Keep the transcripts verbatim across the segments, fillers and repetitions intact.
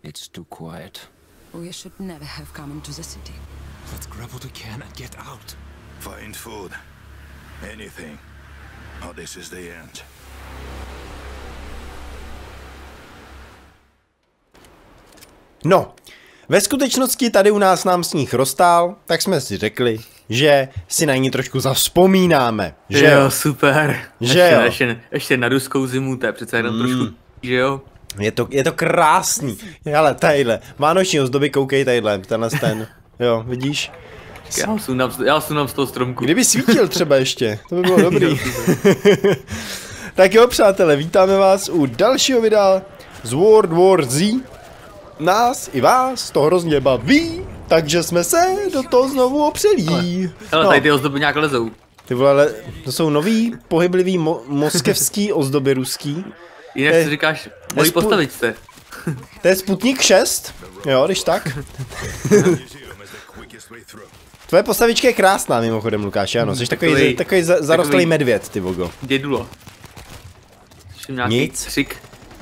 It's too quiet. We should never have come into the city. Let's grab what we can and get out. Find food. Anything. Oh, this is the end. No, ve skutečnosti tady u nás nám sníh roztál, tak jsme si řekli, že si na ní trošku zavzpomínáme. Že jo, jo super. Že ještě, jo. Ještě, ještě na ruskou zimu, to je přece jenom mm. trošku, že jo. Je to, je to krásný. Ale tadyhle, vánoční ozdoby, koukej tadyhle, tenhle ten. Jo, vidíš? Já sunám, já sunám z toho stromku. Kdyby svítil třeba ještě, to by bylo dobrý. Tak jo, přátelé, vítáme vás u dalšího videa z World War Z. Nás i vás to hrozně baví, takže jsme se do toho znovu opřelí. Ale no. Tady ty ozdoby nějak lezou. Ty vole, to jsou nový pohyblivý mo moskevský ozdoby ruský. Jinak je, si říkáš, mojí postavičce. To je Sputnik šest, jo, když tak. Tvoje postavička je krásná mimochodem, Lukáši, ano, jsi takový, takový, takový za, zarostlý medvěd, ty vogo. Dědulo. Slyším nějaký Nic. křik.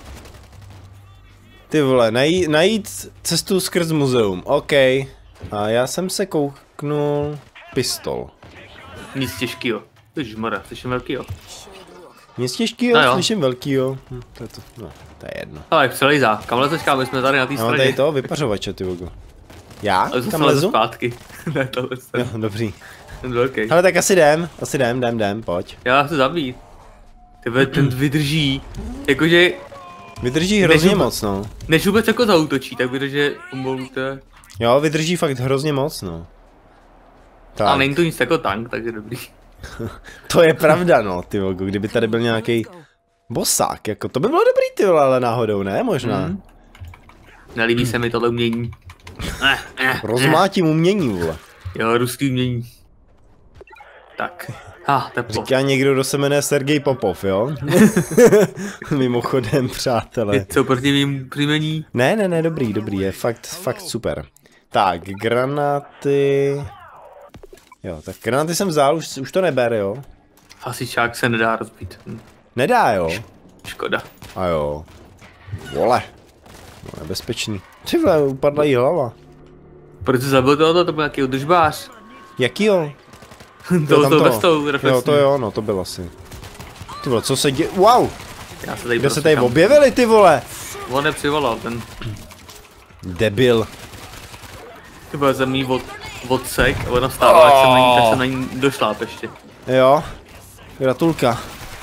Ty vole, najít, najít cestu skrz muzeum, OK. A já jsem se kouknul pistol. Nic těžkýho. Ježišmarja, slyším velkýho. Nic těžkýho, no slyším velkýho. Hm, to, je to, no, to je jedno. Ale jak přelejzá, kam lezeš, my jsme tady na té No, straně. tady to, vypařovače, ty vogo. Já? Ale Kam lezu? zpátky. Ne, tohle Jo, dobrý. ten velký. Ale tak asi jdem, asi jdem, jdem, jdem, pojď. Já chci zabít. Tebe ten vydrží. Jakože, Vydrží hrozně Než moc, no. než vůbec jako zautočí, tak vydrží pomalu to je. Jo, vydrží fakt hrozně moc, no. Tak. A není to nic jako tank, takže dobrý. To je pravda, no, ty vogo, kdyby tady byl nějaký bosák, jako to by bylo dobrý, ty vole, ale náhodou, ne, možná. Mm. Nelíbí se mi tohle umění. Eh, eh, Rozmátím umění, vole. Jo, ruský umění. Tak. Ha, teplo. Říká někdo, kdo se jmenuje Sergej Popov, jo? Mimochodem, přátelé. Je co proti mým příjmení? Ne, ne, ne, dobrý, dobrý, je fakt, fakt super. Tak, granáty... Jo, tak granáty jsem vzal, už, už to nebere, jo? Hasičák se nedá rozbít. Hm. Nedá, jo? Škoda. A jo. Vole. No, nebezpečný. Ty vole, upadla jí hlava. Proč jsi zabil tohoto, to byl nějaký udržbář. Jaký jo? To to bez toho reflexní. Jo, to jo, no, to bylo asi. Ty vole, co se děje? Wow! Já se tady Kde se tady objevili, ty vole? On nepřivolal, ten... Debil. Ty byl zemí od, odsek a ona stávala, oh. jak jsem na ní, tak jsem na ní došláp ještě. Jo. Gratulka.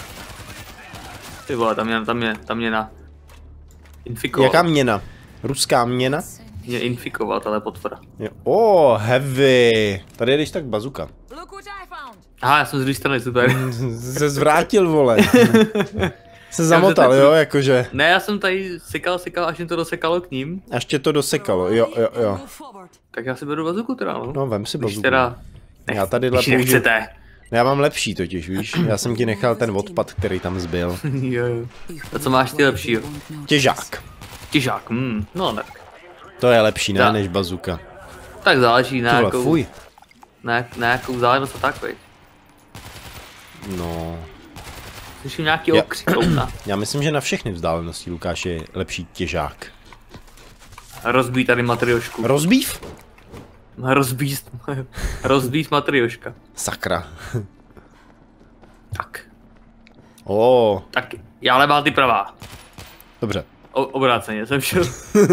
Ty vole, tam je, tam je, tam je na... Infikoval. Jaká měna? Ruská měna? Mě infikoval, tahle potvora. Jo. Oh, heavy. Tady je když tak bazuka. Aha, já jsem z druhé strany, super. Se zvrátil, vole. Se zamotal, jo, jakože. Ne, já jsem tady sekal, sekal, až mi to dosekalo k ním. Až tě to dosekalo, jo, jo, jo. Tak já si beru bazuku teda, no. No, vem si bazuku. Teda... Nech, Já tadyhle použiju... nechcete. Já mám lepší totiž, víš? Já jsem ti nechal ten odpad, který tam zbyl. Jo, jo. A co máš ty lepšího? Těžák. Těžák, hm, no tak. To je lepší, ne, Ta. než bazuka. Tak záleží na Tyhle, jakou... fuj. Na, na jakou záležitost a tak, veď. No. Slyším nějaký Já- okřik outa. Já myslím, že na všechny vzdálenosti, Lukáš, je lepší těžák. Rozbít tady matriošku. Rozbív? Rozbít... Rozbít matrioška. Sakra. Tak. Oh, Tak, já levá, ty pravá. dobře. O, obráceně jsem šel.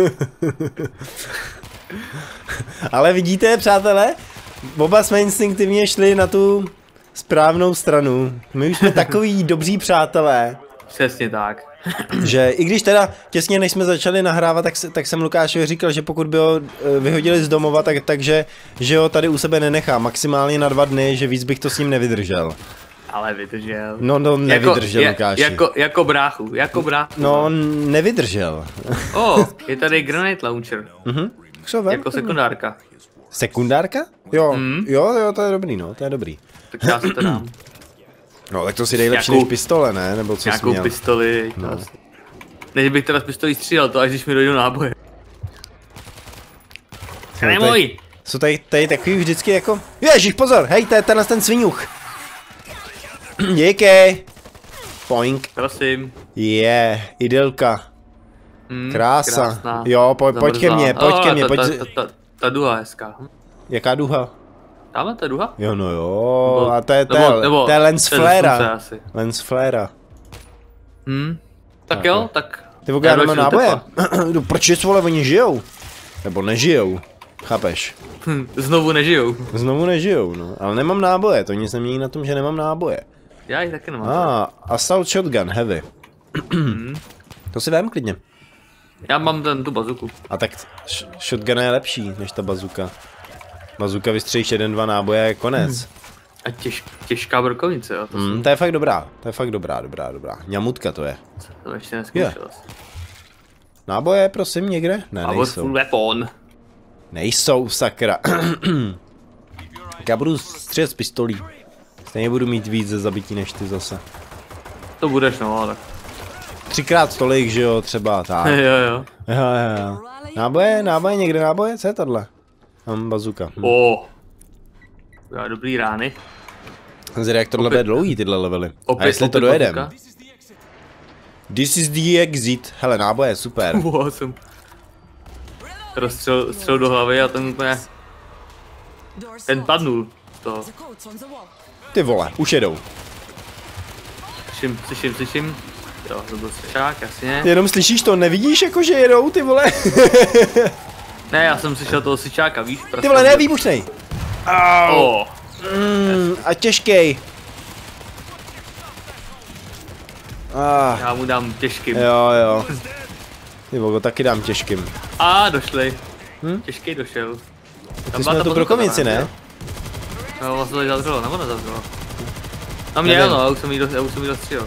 Ale vidíte, přátelé, oba jsme instinktivně šli na tu správnou stranu. My už jsme takový dobří přátelé, Přesně tak. že i když teda těsně než jsme začali nahrávat, tak, se, tak jsem Lukášovi říkal, že pokud by ho eh, vyhodili z domova, tak, takže že ho tady u sebe nenechá maximálně na dva dny, že víc bych to s ním nevydržel. Ale vydržel. No, no, nevydržel, jako, Lukáši. je, jako, jako bráchu, jako bráchu. No, nevydržel. O, oh, je tady granite launcher. Mhm. Co vem? Jako sekundárka. Sekundárka? Jo, Mm. jo, jo, to je dobrý, no, to je dobrý. Tak já si to dám. No, tak to si dej lepší Nějakou- než pistole, ne? Nebo co jsi Nějakou měl? pistoli. No. No. Než bych teda z pistolí střílel, to až když mi dojdou náboje. No, Ne tady- můj! Jsou tady, tady takový vždycky jako... Ježíš, pozor, hej, to je tenhle ten sviňuch. Díky. Poink. Prosím. Je, yeah, idylka. Hmm, Krása. krásná. Jo, poj, pojď ke mně, pojď ke mně, ta, pojď. ta, z- ta, ta, ta duha je hezká. Hm. Jaká duha? Tamhle ta duha? Jo, no jo, Nebo- a to je, to nebo- je, nebo- to je lens to je ze slunce flare. asi. Lens flare. Hm. Tak jo, tak... Ty vole, já nemám do náboje. tepla. No proč je vole, oni žijou? Nebo nežijou, chápeš? Hm, Znovu nežijou. Znovu nežijou, no. Ale nemám náboje, to nic nemění na tom, že nemám náboje. Já ji taky nemám. A, ah, assault shotgun, heavy. To si vem klidně. Já mám ten tu bazuku. A tak š- shotgun je lepší než ta bazuka. Bazuka vystřelíš jeden, dva náboje a je konec. A těž, těžká brokovnice, jo. To, Hmm. jsem, Mm, to je fakt dobrá, to je fakt dobrá, dobrá, dobrá. Ňamutka to je. to ještě neskoušel. Je. Náboje, prosím, někde? Ne, A od nejsou. full weapon. Nejsou, sakra. Tak já budu střílet z pistolí. Stejně budu mít víc ze zabití než ty zase. To budeš, no, tak. Třikrát tolik, že jo, třeba tak. jo, jo. Jo, jo, jo. Náboje, náboje, někde náboje? Co je tohle? Mám bazuka. Hm. O. Já dobrý rány. Zde jak tohle bude dlouhý tyhle levely. Opět, A jestli to opět dojedem. bazuka. This is the exit. Hele, náboje, super. Wow, jsem rozstřel střel do hlavy a ten úplně, Doors ten locked. padnul. To, The code's on the wall. Ty vole, už jedou. slyším, slyším, slyším. Jo, to byl slyšák, jasně. Jenom slyšíš to, nevidíš jako, že jedou, ty vole. Ne, já jsem slyšel toho slyšáka, víš? Ty vole, ne, výbušnej. O, Mm, a těžkej. Ah, já mu dám těžkým. jo, jo. Ty vole, taky dám těžkým. A došli. Hm? Těžký došel. Ty jsme na tu brokovnici, ne? No, vlastně to zavřelo, nebo nezavřelo? A mě Nevím. ano, já už jsem jí, do, já už jsem jí dostřel.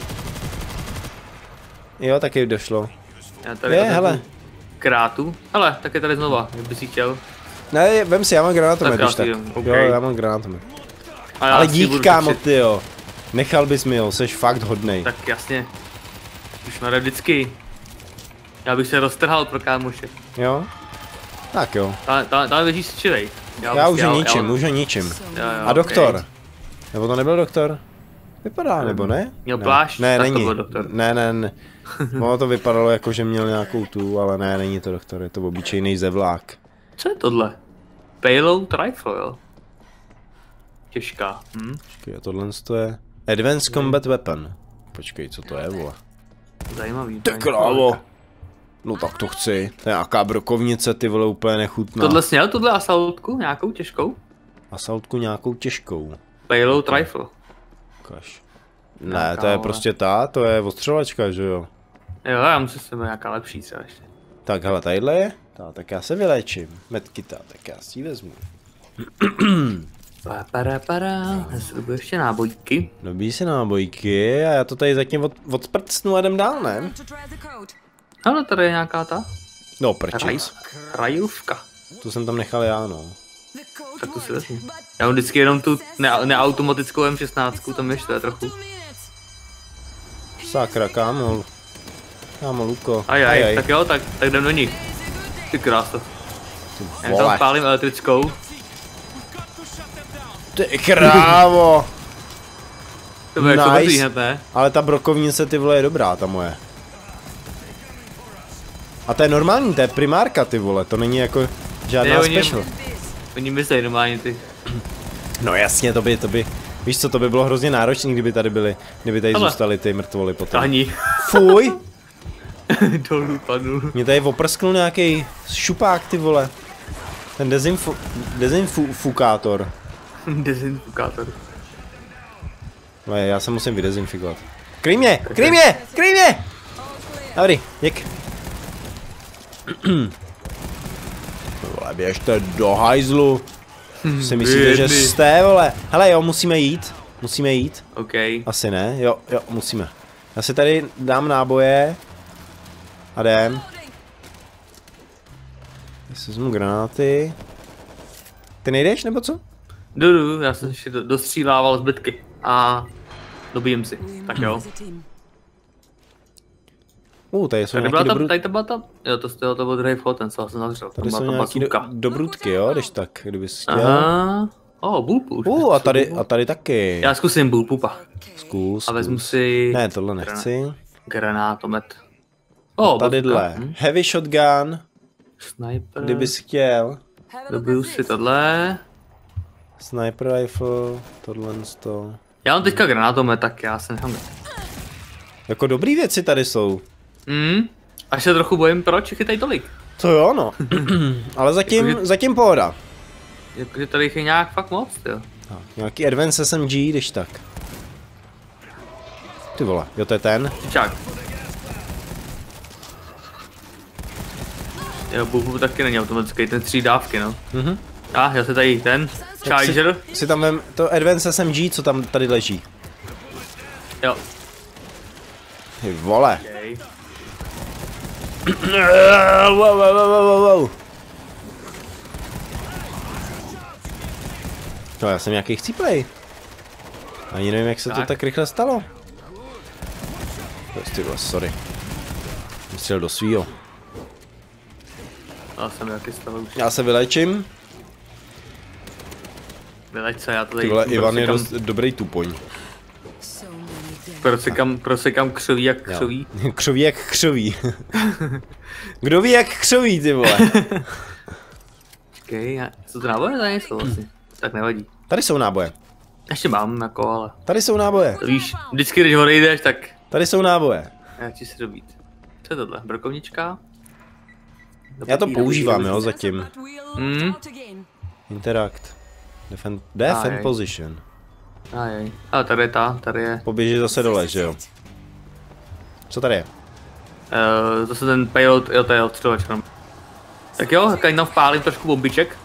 Jo, taky došlo. Já tady Je, otevřu hele. Krátu. Hele, tak je tady znova, kdyby si chtěl. Ne, vem si, já mám granátomet, Tak já když tak. si jdem, ok. Jo, já mám granátomet. A já Ale si dík, budu kámo, točit. ty jo. Nechal bys mi ho, seš fakt hodnej. Tak jasně. Už na vždycky. Já bych se roztrhal pro kámoše. Jo? Tak jo. Ta, ta, ta běží si čilej. Já už ho ničím, už ho ničím. A doktor? Nebo to nebyl doktor? Vypadá, nebo ne? Měl Ne. plášť, Ne, tak to není. byl doktor. Ne, ne, ne. Ono to vypadalo jako, že měl nějakou tu, ale ne, není to doktor, je to obyčejný zevlák. Co je tohle? Payload rifle, jo? Těžká. Hm? Počkej, a tohle to je... Advanced Combat Weapon. Počkej, co to je, vole? Zajímavý. Ty tady. krávo. No tak to chci. To je nějaká brokovnice, ty vole, úplně nechutná. Tohle jsi měl, tuhle asaultku? Nějakou těžkou? Asaultku nějakou těžkou. Payload rifle. Ukaž. Ne, Nějaká, to je vole. prostě ta, to je ostřelačka, že jo? Jo, já myslím, že jsem nějaká lepší třeba ještě. Tak hele, tadyhle je. Ta, tak já se vylečím. Medkita, tak já si ji vezmu. Pa, para, para. Já si dobu ještě nábojky. Dobí si nábojky a já to tady zatím od, odprcnu a jdem dál, ne? To try the code. Ano, tady je nějaká ta No raj, prčic. rajůvka. Tu jsem tam nechal já, no. The code Tak to si worked, vezmu. but Já mám vždycky jenom tu ne, neautomatickou M šestnáct, tam ještě trochu. two minutes. Sakra, kámo. Kámo, Luko. Aj, aj, tak jo, tak, tak jdem do nich. Ty krása. Já tam Vole. spálím elektrickou. Ty krávo. To bude jako Nice. dobrý hned, ne? Ale ta brokovnice, ty vole, je dobrá, ta moje. A to je normální, to je primárka, ty vole, to není jako žádná Ne, oni- special. Oni myslí normálně ty. No jasně, to by, to by, víš co, to by bylo hrozně náročné, kdyby tady byly, kdyby tady Ale. zůstaly ty mrtvoly potom. Ani. Fuj, Dolů padnul. mě tady oprsknul nějaký šupák, ty vole. Ten dezinfu, dezinfukátor. Dezinfikátor. No já se musím vydezinfikovat. Kryj mě, kryj mě, kryj mě! Dobrý, děk. Vole, běžte do hajzlu. Si myslíte, že Bědný. jste, vole? Hele jo, musíme jít. Musíme jít. OK. Asi ne, jo, jo, musíme. Já si tady dám náboje. A jdem. Já si vezmu granáty. Ty nejdeš, nebo co? Jdu, jdu, já jsem ještě do- dostřílával zbytky. A dobijím si. Tak jo. As a team. Uh, tady jsou Tady nějaký byla ta, dobrů... tady to byla ta, jo to, to, to byl druhý vchod, ten co jsem zavřel. Tady Tam jsou byla ta nějaký do, bazooka. dobrutky, jo, když tak, kdybys chtěl. Aha. O, oh, bulpu. Uh, a tady, a tady taky. Já zkusím bulpupa. Zkus, A vezmu zkus. si Ne, tohle nechci. granátomet. O, Tadyhle. hm. Heavy shotgun, Sniper. kdybys chtěl. Have a look Dobiju at si this. tohle. Sniper rifle, tohle to. Já mám teďka granátomet, tak já se nechám. Jako dobrý věci tady jsou. Hmm. Až se trochu bojím, proč je tady tolik. To jo, no. Ale zatím, Jakože- zatím pohoda. Jakože tady jich je nějak fakt moc, jo. Tak, nějaký Advance S M G, když tak. Ty vole, jo to je ten. Čák. Jo, bubu taky není automatický, ten tři dávky, no. Mhm. A, já se tady ten, Charger. Si, si tam vem to Advance S M G, co tam tady leží. Jo. Ty vole. Okay. Wow, wow, wow, wow, wow. No já jsem nějaký chcíplej. Ani nevím, jak se tak. to tak rychle stalo. Prostě bylo, sorry. Vystřelil do svýho. Já jsem nějaký stav už. Já se vylečím. Vyleď se, já to Ty tady vole, Ivan je prosekám, dost dobrý tupoň. So many dead. prosekám, prosekám křoví jak křoví. Jo. Křoví jak křoví. Kdo ví jak křoví, ty vole. Počkej, já- co to náboje tady jsou vlastně? Tak nevadí. Tady jsou náboje. Ještě mám, jako, ale Tady jsou náboje. to víš, vždycky když odejdeš, tak Tady jsou náboje. já chci si dobít. Co je tohle? Brokovnička? Já to používám, jo, Sensor, zatím. but we'll Hmm. start again. Interact. Defend, defend Ajaj. position. Ajaj. Ale tady je ta, tady je. Poběží zase dole, že jo? Co tady je? Uh, zase ten payload, jo, to je odstřelovač. No. Tak jo, tak jenom vpálím trošku bombiček.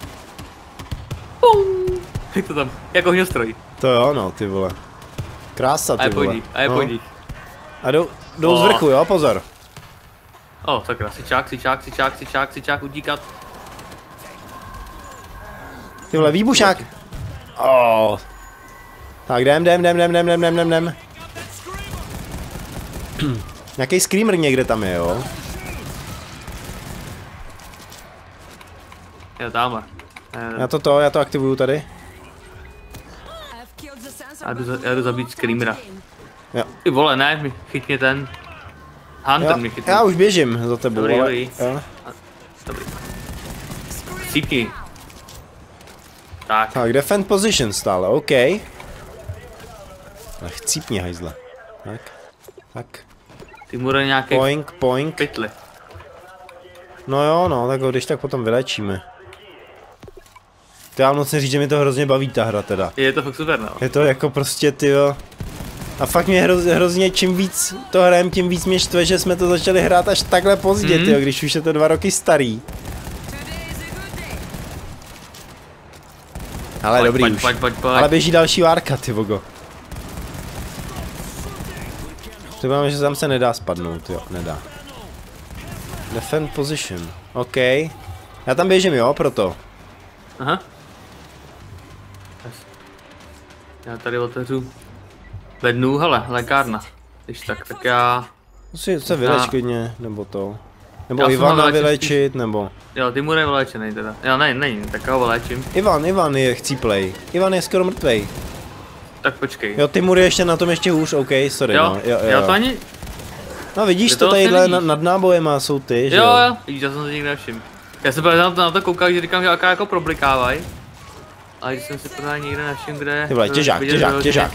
Pum! Jak to tam? Jako ohňostroj. To jo, no, ty vole. Krása, A ty je vole. podík, a je No. podík. A jdou, jdou z O. vrchu, jo, pozor. O, sakra, sičák, sičák, sičák, sičák, sičák, utíkat. Ty vole, výbušák. Oh. Tak jdem, jdem, jdem, jdem, jdem, jdem, jdem, jdem, jdem. Nějaký screamer někde tam je, jo? Jo, tamhle. Já to to, já to aktivuju tady. I've killed the sensor, Já jdu, but za, we'll já jdu zabít start Screamera. again. Jo. Ty vole, ne, mi- chyť mě ten. Hunter Já, mě chytl. já už běžím za tebou, Dobrý, ale... dobrý. Jo. Dobrý. Cípni. Tak, Tak, defend position stále, OK. Ale chcípni, hajzle. Tak, tak. ty bude nějaký Poink, poink. pytli. No jo, no, tak ho když tak potom vylečíme. To já moc říct, že mi to hrozně baví ta hra teda. Je to fakt super, no. Je to jako prostě, tyjo. A fakt mě hroz, hrozně, čím víc to hrajem, tím víc mě štve, že jsme to začali hrát až takhle pozdě, Mhm. tyjo, když už je to dva roky starý. Today is a good day. Ale Pojď, dobrý pojď, už. pojď, pojď, pojď. Ale běží další várka, ty vogo. Třeba, že tam se nedá spadnout, jo, nedá. Defend position, OK. Já tam běžím, jo, proto. Aha. Já tady otevřu bednu, hele, lékárna. Když tak, tak já... Musí se vyleč klidně, nebo to. Nebo Já jsem Ivana ho vylečil vylečit, nebo... Jo, ty mu nevylečenej teda. Jo, ne, není, tak já ho vylečím. Ivan, Ivan je chcíplej. Ivan je skoro mrtvej. Tak počkej. Jo, Timur je ještě na tom ještě hůř, OK, sorry, jo, no. Jo, jo, já to ani... No vidíš Ty to to tadyhle vlastně na, vidíš. nad nábojema jsou ty, že Jo, jo? jo, vidíš, já jsem se nikdy nevšiml. Já jsem právě na to, na to koukal, že říkám, že jaká jako problikávaj. Ale když jsem si právě nikde nevšiml, kde... Ty vole, těžák, vidět, těžák, že- těžák.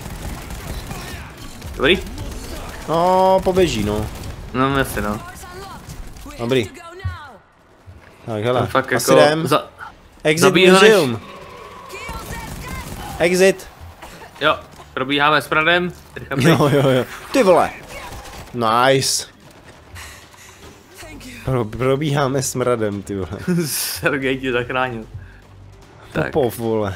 Dobrý? No, poběží, no. No, jasně, no. Doors unlocked. We Dobrý. have to go now. Tak hele, Tam fakt asi jako... jdem. Za... Exit zabíjí ho než- museum. Kill that guy. Exit. Jo, probíháme s Pradem. Rychle pryč. Jo, jo, jo. Ty vole. Nice. Thank you. Pro, probíháme smradem, ty vole. Sergej tě zachránil. Tak. Popov, vole.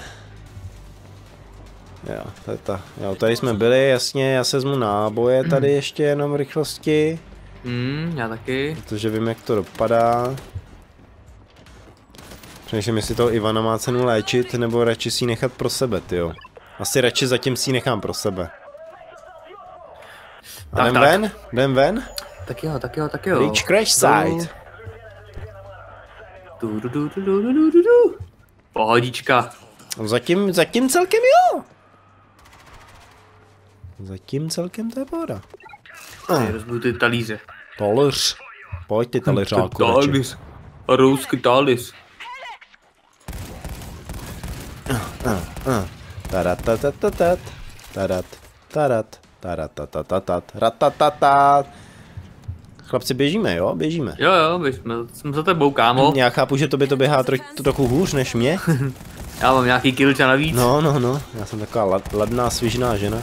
Jo, to je ta. Jo, tady jsme byli, jasně, já se zmu náboje tady ještě jenom v rychlosti. Hmm, já taky. Protože vím, jak to dopadá. Přemýšlím, jestli toho Ivana má cenu léčit, nebo radši si ji nechat pro sebe, tyjo. Asi radši zatím si ji nechám pro sebe. A Tak, jdem tak. ven? Jdem ven? Tak jo, tak jo, tak jo. Reach crash site. Du, du, du, du, du, du, du, du, du. Pohodička. Zatím, zatím celkem jo. Zatím celkem to je pohoda. Tady rozbiju ty talíře. Talíř. Pojď ty talířáku. Talíř. Ruský talíř. Taratatatat. Tarat. Tarat. Taratatatat. Ratatatat. Chlapci, běžíme, jo? Běžíme. Jo, jo, běžíme. Jsem za tebou, kámo. Já chápu, že tobě to běhá tro trochu hůř než mě. Já mám nějaký kilča navíc. No, no, no. Já jsem taková lad ladná, svižná žena.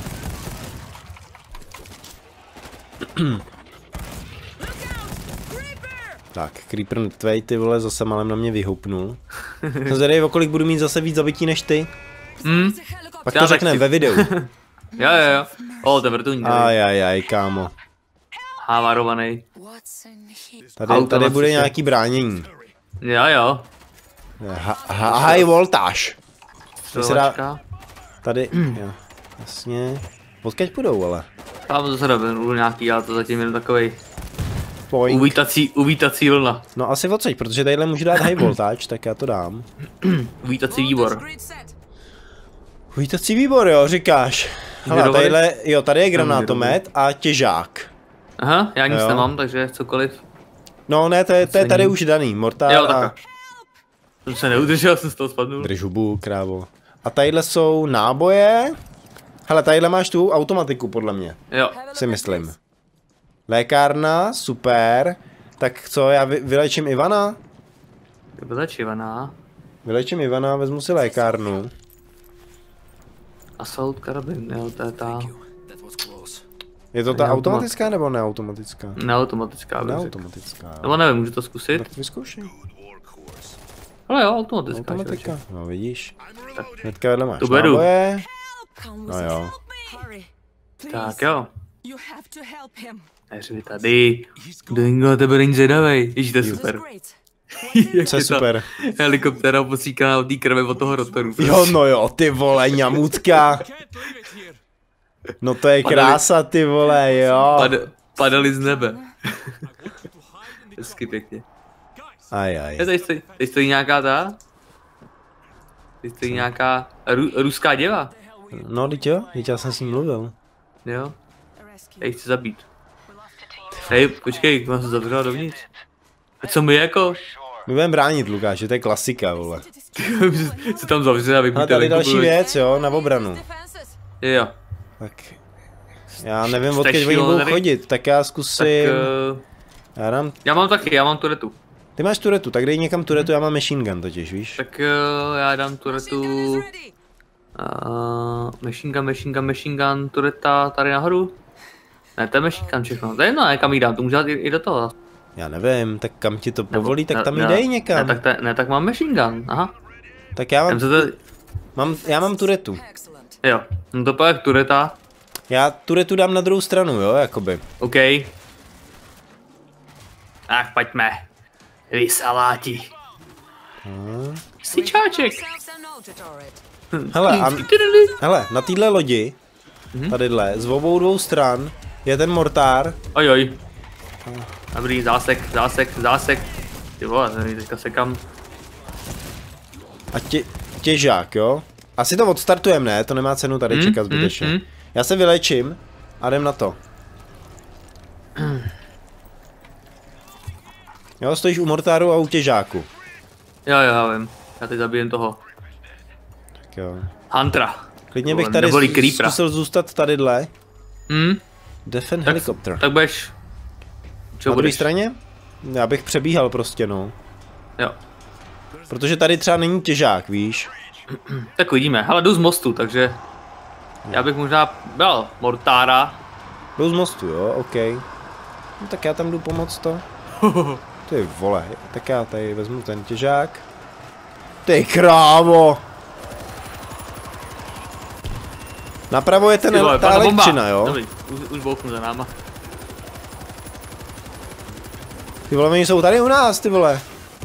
Tak, Creeper mrtvej, ty vole, zase malem na mě vyhoupnul. Jsem zvědavý, o kolik budu mít zase víc zabití než ty. Hmm? Pak Já to tak řekneme si- ve videu. Jo, jo, jo. O, ten vrtulník. Ajajaj, kámo. Havarovaný. What's in here? Tady, tady Automaticky. bude nějaký bránění. Jo, jo. Ha, ha, high voltage. To se dá, Střelačka. tady, jo, jasně. Odkud půjdou, ale? Tam zase budu nějaký, ale to zatím jen takovej Point. uvítací, uvítací vlna. No asi odsaď, protože tadyhle můžu dát high voltage, tak já to dám. Uvítací výbor. Grid set. Vítací výbor, jo, říkáš. Hele, Vyrobili? tadyhle, jo, tady je granátomet a těžák. Aha, já nic Jo. nemám, takže cokoliv. No ne, to je, to je tady už daný, mortár Jo, a... takhle. Jsem se neudržel, jsem z toho spadnul. Drž hubu, krávo. A tadyhle jsou náboje. Hele, tadyhle máš tu automatiku, podle mě, Jo. si myslím. Lékárna, super. Tak co, já vy, vylečím Ivana? To byla čivaná. Vylečím Ivana, vezmu si lékárnu. Assault karabin, jo, to je ta That was close. Je to ta Neautomat- automatická nebo neautomatická? neautomatická. bych řekl. Neautomatická. Nebo nevím, můžu to zkusit? Tak to vyzkoušej. Ale jo, automatická. Automatika. člověče. No vidíš. Hnedka vedle máš To beru. náboje. Come No with jo. help me. Hurry. Please. Tak jo. You have to help him. Neři tady. Dingo, na tebe není zvědavej. Ježíš, to je That's super. great. Jak Co je je ta super. Helikoptéra posíká od té krve od toho rotoru. Jo, no jo, ty vole, ňamutka. No to je krása, ty vole, jo. Pad, padali z nebe. Hezky pěkně. Ajaj. Je, tady, stojí, tady stojí nějaká ta? Tady stojí nějaká ru, ruská děva. No, teď jo, teď já jsem s ním mluvil. Jo. Já ji chci zabít. Hej, počkej, mám se zavřela dovnitř. A co my jako? My budeme bránit, Lukáši, to je klasika, vole. se tam zavře a A vybíte. tady další věc, jo, na obranu. Defenses. Jo. Tak. Já nevím, Jste odkud oni šílený. budou chodit, tak já Tak zkusím... uh, Já dám... já mám taky, já mám turetu. Ty máš turetu, tak dej někam turetu, já mám machine gun totiž, víš? Tak uh, já dám turetu. Is ready. Uh, machine gun, machine gun, machine gun, tureta tady nahoru. Ne, to je machine gun všechno. To je jedno, ne, kam jí dám, to může dát i, i do toho. Já nevím, tak kam ti to Nebo- povolí, tak ne- tam ne- jí dej někam. Ne, tak, ta, ne, tak mám machine gun, aha. Tak já Tam mám, se to, mám, já mám turetu. Excellent. jo, no to pak tureta, Já turetu dám na druhou stranu, jo, jakoby. OK. Ach, pojďme. Vy saláti. Syčáček. Ourselves a note turret. Hele, a, hele, na téhle lodi, tadyhle, z obou dvou stran, je ten mortár. Oj, oj. Dobrý, zásek, zásek, zásek. Ty vole, tady teďka sekám. A tě, těžák, jo? Asi to odstartujeme, ne? To nemá cenu tady Hmm, čekat zbytečně. hmm, hmm. Já se vylečím a jdem na to. Jo, stojíš u mortáru a u těžáku. Jo, jo, já vím. Já teď zabijem toho. Tak jo. Huntera. Klidně bych Vole, tady neboli z- creepera. zkusil zůstat tadyhle. Hm? Defend Tak, helikopter. tak budeš... Na Čo druhé budeš? straně? Já bych přebíhal prostě, no. Jo. Protože tady třeba není těžák, víš? Tak uvidíme. Hele, jdu z mostu, takže... Já bych možná bral mortára. Byl z mostu, jo, OK. No tak já tam jdu pomoct to. Ty vole, tak já tady vezmu ten těžák. Ty krávo! Napravo je ten, Ty vole, ta padla bomba. elektřina, jo? Dobrý, už, už bouchnu za náma. Ty vole, oni jsou tady u nás, ty vole.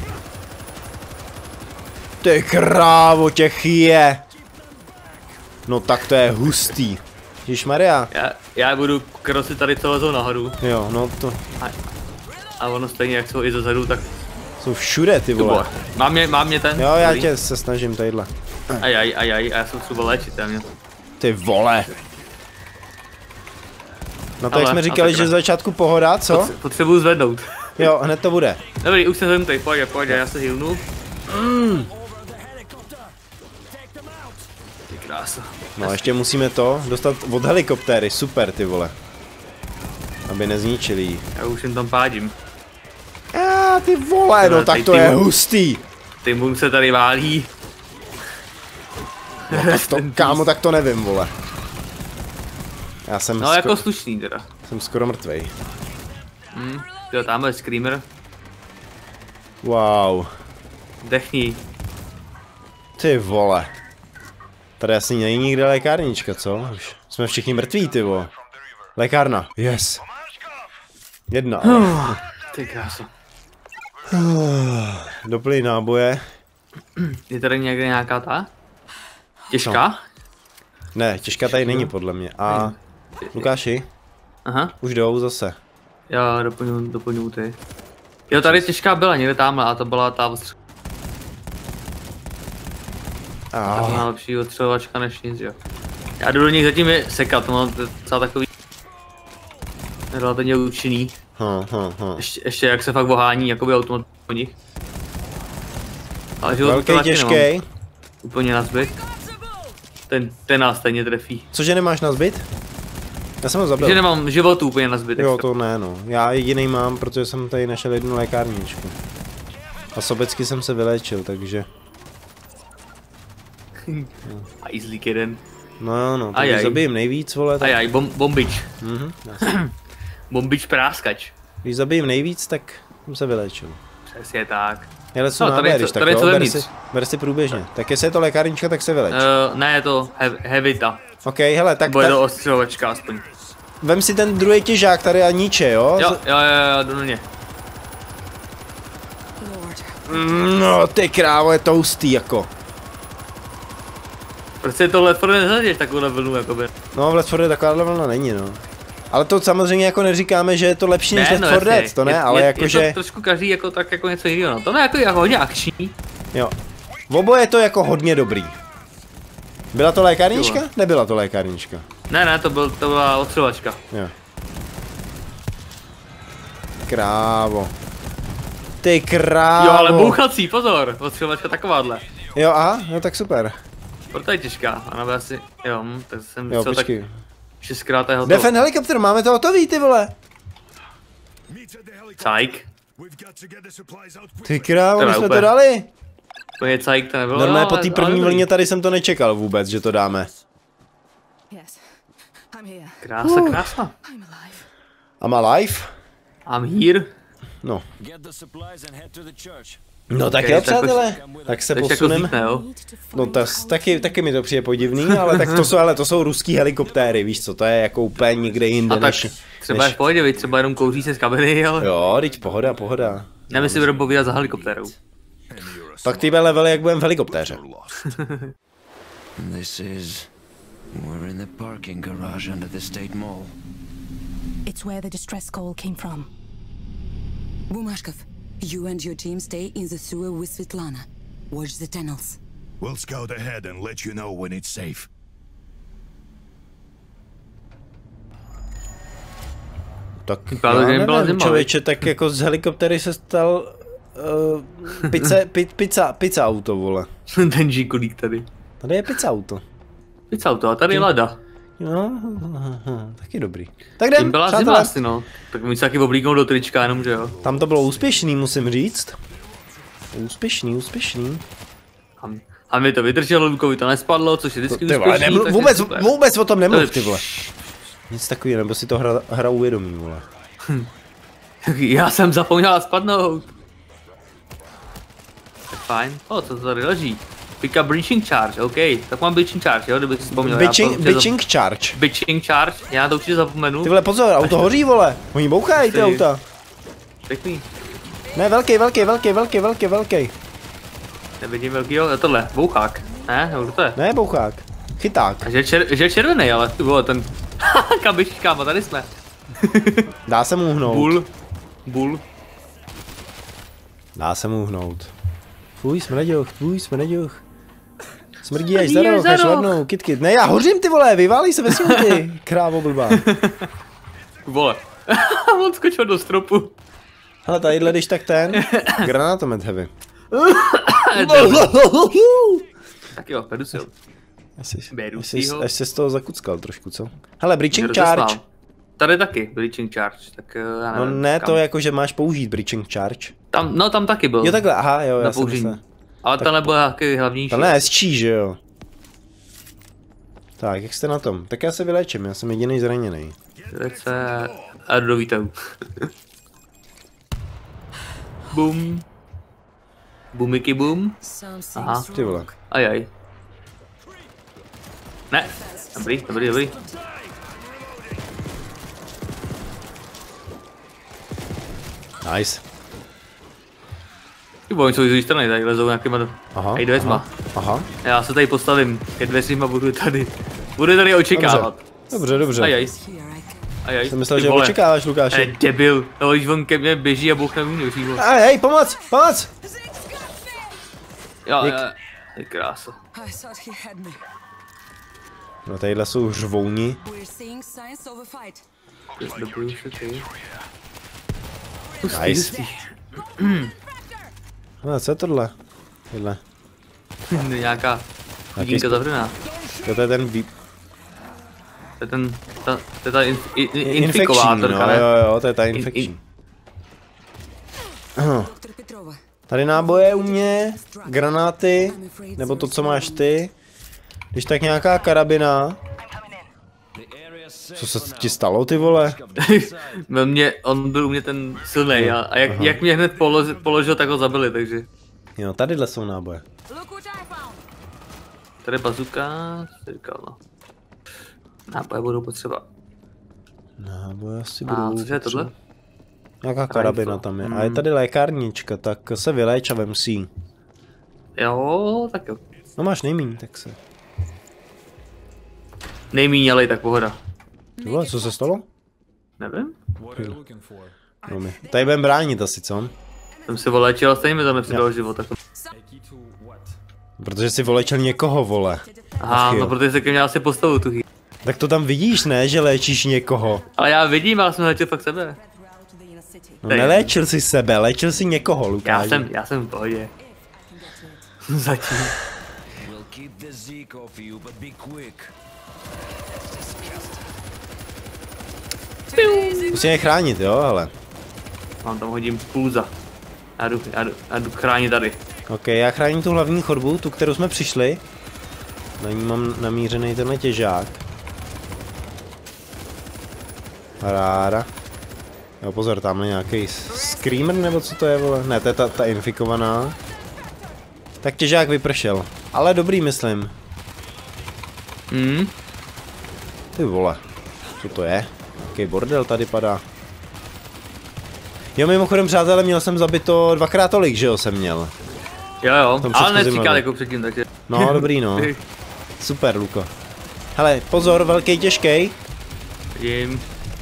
Ty krávo, těch je. No tak to je hustý. Ježišmarja. Já, já budu krosit tady, co lezou nahoru. Jo, no to A, a ono stejně, jak jsou i zezadu, tak... jsou všude, ty Ty vole. vole. Mám mě, mám mě ten? Jo, já Dobrý. tě se snažím tadyhle. Aj, aj, aj, aj, a já jsem třeba léčit, já mě. Ty vole. No to Ale, jak jsme a říkali, sakra. že z začátku pohoda, co? Potře- Potřebuju zvednout. Jo, hned to bude. Dobrý, už jsem zvednutý, pojď, pojď, já se healnu. Ty krása. No a ještě musíme to dostat od helikoptéry, super ty vole. Aby nezničili jí. Já už jen tam pádím. A ty vole, no Tyhle, tak ty- to ty je mu- hustý. Ty mun se tady válí. No tak to, kámo, tak to nevím, vole. Já jsem, No sko- jako slušný teda. jsem skoro mrtvej. Hm, jo, tamhle je Screamer. Wow. Dechni. Ty vole. Tady asi není nikde lékárnička, co? Už jsme všichni mrtví, ty vole. Lékárna, yes. Jedna. Ty krása. Doplň náboje. Je tady někde nějaká ta? Těžká? Ne, těžká tady není podle mě. A Lukáši, Aha. už jdou zase. Já doplňu, doplňu ty. Jo, tady těžká byla někde tamhle a to byla ta ostř- Ah. ta lepší ostřelovačka než nic, jo. Já jdu do nich zatím je sekat, no, to je docela takový relativně účinný. Hm, hm, hm. Ještě, ještě jak se fakt bohání, jakoby automat po nich. Ale život Velký, to taky těžký. nemám úplně na zbyt. Ten, ten nás stejně trefí. Cože nemáš na zbyt? Já jsem ho zabil. Že nemám životu úplně na zbyt. Jo, to ne, no. Já jediný mám, protože jsem tady našel jednu lékárničku. A sobecky jsem se vyléčil, takže... A easy jeden. No jo, no, Ajaj. tak zabijím nejvíc, vole, tak... Ajaj, bom, bombič. Mhm, Bombič práskač. když zabijím nejvíc, tak jsem se vyléčil. Přesně tak. Hele, co No, tady je náběr, co- když tak tady je jo, co ber vevnitř. si, ber si průběžně. Tak jestli je to lékárnička, tak se vyleč. Uh, ne, je to hev, Hevita. OK, hele, tak, Bude tak to ostřelovačka aspoň. vem si ten druhý těžák tady a niče, jo? Jo, jo, jo, jo, jdu na ně. Lord, Mm, no, ty krávo, je to hustý, jako. Proč si tohle furt nezažiješ takovou vlnu, jakoby? No, v Left four Dead takováhle vlna není, no. Ale to samozřejmě jako neříkáme, že je to lepší než Left four jasně. Dead, to ne, je, ale je, jakože... je to trošku každý jako tak jako něco jiného, no. To ne jako, jako hodně akční. Jo. V oboje je to jako hodně dobrý. Byla to lékárnička? Byla. Nebyla to lékárnička. Ne, ne, to, byl, to byla ostřelovačka. Jo. Krávo. Ty krávo. Jo, ale bouchací, pozor, ostřelovačka takováhle. Jo, aha, no tak super. Proto je těžká, ona by asi, jo, hm, tak jsem Jo, myslel tak počkej. šestkrát je hotovo. Defen helikopter, máme to hotový, ty vole. Cajk. Ty krávo, Teda my jsme úplně. to dali. To je cajk, to nebylo. Normálně no, po ale- té ale první dobrý. vlně tady jsem to nečekal vůbec, že to dáme. yes, I'm here. Krása, krása. I'm alive. I'm alive? I'm here. No. Get the supplies and head to the church. No tak Ok, jo, tak přátelé. Tak se To ještě jako posuneme. zlítne, jo. Need to find No to, taky, taky mi to přijde podivný, ale tak to jsou, ale to jsou ruský helikoptéry, víš co, to je jako úplně někde jinde A tak než... třeba je v pohodě, viď, třeba jenom kouří se z kabiny, ale... Jo, teď pohoda, pohoda. Nevím, si budeme povídat za helikoptérou. Tak ty levely, jak budeme v helikoptéře. This is... We're in the parking garage under the state mall. It's where the distress call came from. Bumashkov, you and your team stay in the sewer with Svetlana. Watch the tunnels. We'll scout ahead and let you know when it's safe. Tak Vypadá, já že jim byla nevím, zima, člověče, tak jako z helikoptery se stal... Uh, pizza, pi, pizza, pizza auto, vole. Ten G-kolík tady. Tady je pizza auto. Pizza auto, a tady je Lada. No, taky dobrý. Tak Tím jdem, byla zima přátelé. asi, no. Tak my se taky oblíknou do trička, jenom, že jo. Tam to bylo úspěšný, musím říct. Úspěšný, úspěšný. A, a mi to vydrželo, Lukovi to nespadlo, což je vždycky Ty vole, úspěšný, nemlu, takže vůbec, super. vůbec o tom To je- nemluv, ty vole. Nic takového, nebo si to hra, hra uvědomí, vole. Já jsem zapomněla spadnout. Tak fajn. O, co to tady leží? Pick up breaching charge, OK. Tak mám breaching charge, jo, kdybych si vzpomněl. Já Bitching, to určitě bitching charge. zap- Bitching charge, já to určitě zapomenu. Ty vole, pozor, auto hoří, vole. Oni bouchají, ty Ty. auta. Pěkný. Ne, velký, velký, velký, velký, velký, velký. Nevidím velkýho, je tohle, bouchák. Ne, nebo kdo to je? Ne, bouchák. Chyták. A že, je čer, že je červený, ale ty vole, ten... Kabiš, kámo, tady jsme. Dá se mu uhnout. Bull. Bull. Dá se mu uhnout. Fuj, smraďoch, fuj, smraďoch. Smrdí až Smrdí za až roh, za až roh. vadnou, kit, kit. Ne, já hořím, ty vole, vyválí se ve smrti. Krávo blbá. Vole. On skočil do stropu. Hele, tadyhle když tak ten, granátomet heavy. Tak jo, beru si ho. Asi, Beru asi, si ho. až se z toho zakuckal trošku, co? Hele, breaching Rozeslal. charge. Tady taky, breaching charge, tak uh, já No nevím, ne, kam. to jako, že máš použít breaching charge. Tam, no tam taky byl. Jo takhle, aha, jo, na já jsem použití. myslel. Ale to nebylo taky hlavnější. To ne, S Č, že jo. Tak, jak jste na tom? Tak já se vylečím, já jsem jediný zraněný. Lece a jdu do výtahu. Bum. Bumiky bum. Aha, Ty vole. ajaj. Ne, dobrý, dobrý, dobrý. Nice. Ty oni jsou z jiné strany, tady lezou nějakýma do... Aha, Hej, dveřma. Aha. Já se tady postavím ke dveřím a budu tady. Budu tady očekávat. Dobře, dobře. Ajaj, Here I come. ajaj. Jsem myslel, Ty že vole. očekáváš, Eh, Lukáši. debil. No, když on ke mně běží a bouchne mě do A hej, pomoc, pomoc! Jo, Dík. jo. Ty krása. I thought he had me. No tadyhle jsou řvouni. We're seeing signs of a fight. Dobrý se ty. Nice. No, co je tohle? Tohle. Nějaká chudinka zavřená. To je ten vý... To je ten, ta, to je ta in, in, infekční, infikovátorka, no ne? jo, jo, to je ta In- infekční. Doktor Petrova. Tady náboje u mě, granáty, nebo to, co máš ty. Když tak nějaká karabina. Co se ti stalo, ty vole? Ve mně, on byl u mě ten silnej a, a jak, jak mě hned položil, položil, tak ho zabili, takže. Jo, tadyhle jsou náboje. Look what I found. Tady je bazuka, co říkal, no. Náboje budou potřeba. Náboje asi A budou... cože je tohle? Nějaká karabina tam je. A je tady lékárnička, tak se vyléč a vem si ji. Jo, tak jo. No máš nejmíň, tak se. Nejmíň, ale i tak pohoda. Ty vole, co se stalo? Nevím. No my. Tady budeme bránit asi, co? Jsem se volečil, ale stejně mi to nepřidalo život. Tak... Protože si volečil někoho, vole. Aha, Ach jo. no protože se ke mně asi postavu tu chvíli. Tak to tam vidíš, ne, že léčíš někoho. Ale já vidím, ale jsem léčil fakt sebe. No Tady. neléčil si sebe, léčil si někoho, Lukáš. Já jsem, já jsem v pohodě. Zatím. We'll keep the Zeke off you, but be quick. Musíme je chránit, jo, ale. Mám tam hodím půza. Já jdu, já jdu, já jdu chránit tady. Ok, já chráním tu hlavní chodbu, tu, kterou jsme přišli. Na ní mám namířený tenhle těžák. Ráda. Jo, pozor, tamhle nějaký screamer, nebo co to je, vole? Ne, to je ta, ta infikovaná. Tak těžák vypršel. Ale dobrý, myslím. Hmm. Ty vole. Co to je? Jaký bordel tady padá. Jo, mimochodem, přátelé, měl jsem zabito dvakrát tolik, že jo, jsem měl. Jo jo, Tom ale předchozím netříkat levelu. jako předtím, takže. No, dobrý, no. Super, Luko. Hele, pozor, velký, těžký. Vidím.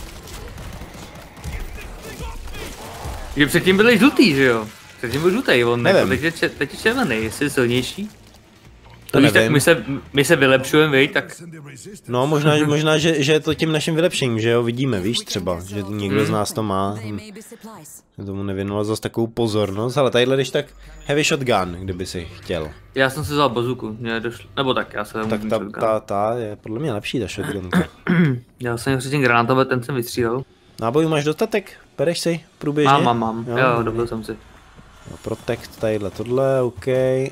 Že předtím byli žlutý, že jo? Předtím byl žlutý, on Nevím. jako, teď, je, če- teď je červený, jestli je silnější. To Víš, tak nevím. my se, my se vylepšujeme, viď, tak No, možná, možná že, že je to tím naším vylepšením, že jo, vidíme, víš, třeba, že někdo z nás to má. They Hm, may be supplies. tomu nevěnoval zase takovou pozornost, ale tadyhle, když tak heavy shotgun, kdyby si chtěl. já jsem si vzal bazuku, mě došlo, nebo tak, já jsem Tak ta, ta, ta je podle mě lepší, ta shotgunka. Já jsem předtím granátomet, ten jsem vystřílel. Nábojů máš dostatek? Bereš si průběžně? Mám, mám, mám, jo, jo dobrý. dobil jsem si. No, protect, tadyhle, tohle, OK.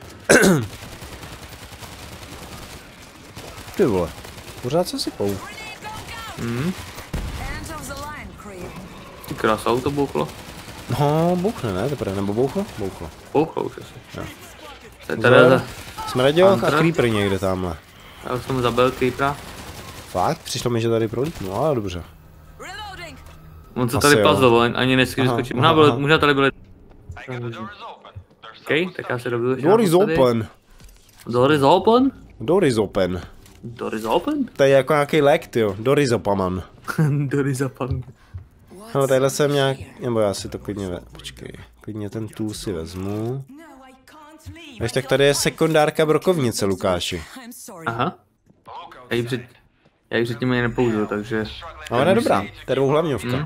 Ty vole, pořád se sypou. Hmm. End of the line, creep. Ty krása, auto bouchlo. No, bouchne, ne, teprve, nebo bouchlo? Bouchlo. Bouchlo už asi. Jo. To je Tereza. Smraďoch a Hunter. creeper někde tamhle. Já už jsem zabil creepera. Fakt? Přišlo mi, že tady prolítnu, ale dobře. Reloading. On se Asi tady jo. pazl, on ani neskryl Aha, skočit. aha, Možná, bylo, aha. možná tady byly... OK, tak já se dobil. Door is open. Door is open? Door is open. Door is open? To je jako nějaký lék, tyjo. Door is open. Door is open. No, tadyhle jsem nějak, nebo já si to klidně ve... Počkej, klidně ten tool si vezmu. Ještě tak tady je sekundárka brokovnice, Lukáši. I'm sorry. Aha. Já ji před... Já ji předtím ani nepoužil, takže... A ona je dobrá, to je dvouhlavňovka. Hmm.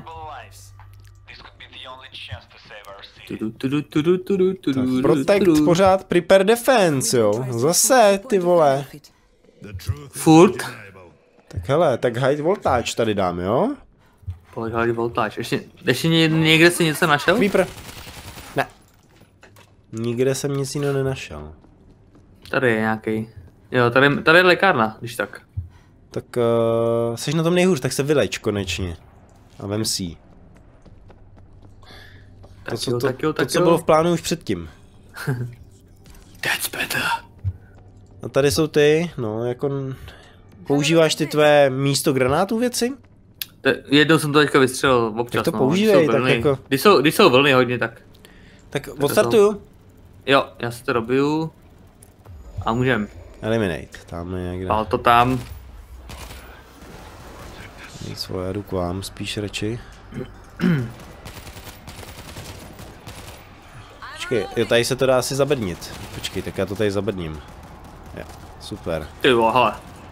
Tudu, tudu, tudu, tudu, tudu, Protect tudu. pořád, prepare defense, jo. Zase, ty vole. Furt. Tak hele, tak high voltage tady dám, jo? Polegali voltáž. Ještě, ještě ně, někde si něco našel? Creeper. Ne. Nikde jsem nic jiného nenašel. Tady je nějaký. Jo, tady, tady je lékárna, když tak. Tak uh, jsi na tom nejhůř, tak se vyleč konečně. A vem si ji. To, Tak co, jo, to, tak jo, to, tak co jo. bylo v plánu už předtím. That's better. A tady jsou ty, no, jako... Používáš ty tvé místo granátů věci? Te, jednou jsem to teďka vystřelil občas, Tak to no, používej, když jsou tak vlny. jako- Když jsou, když jsou vlny hodně, tak... Tak odstartuju. Jo, já si to robiju. A můžem. Eliminate, tam je někde. Pál to tam. Nic, vole, já jdu k vám, spíš radši. Počkej, jo, tady se to dá asi zabednit. Počkej, tak já to tady zabedním. Jo, super. Ty jo, hele.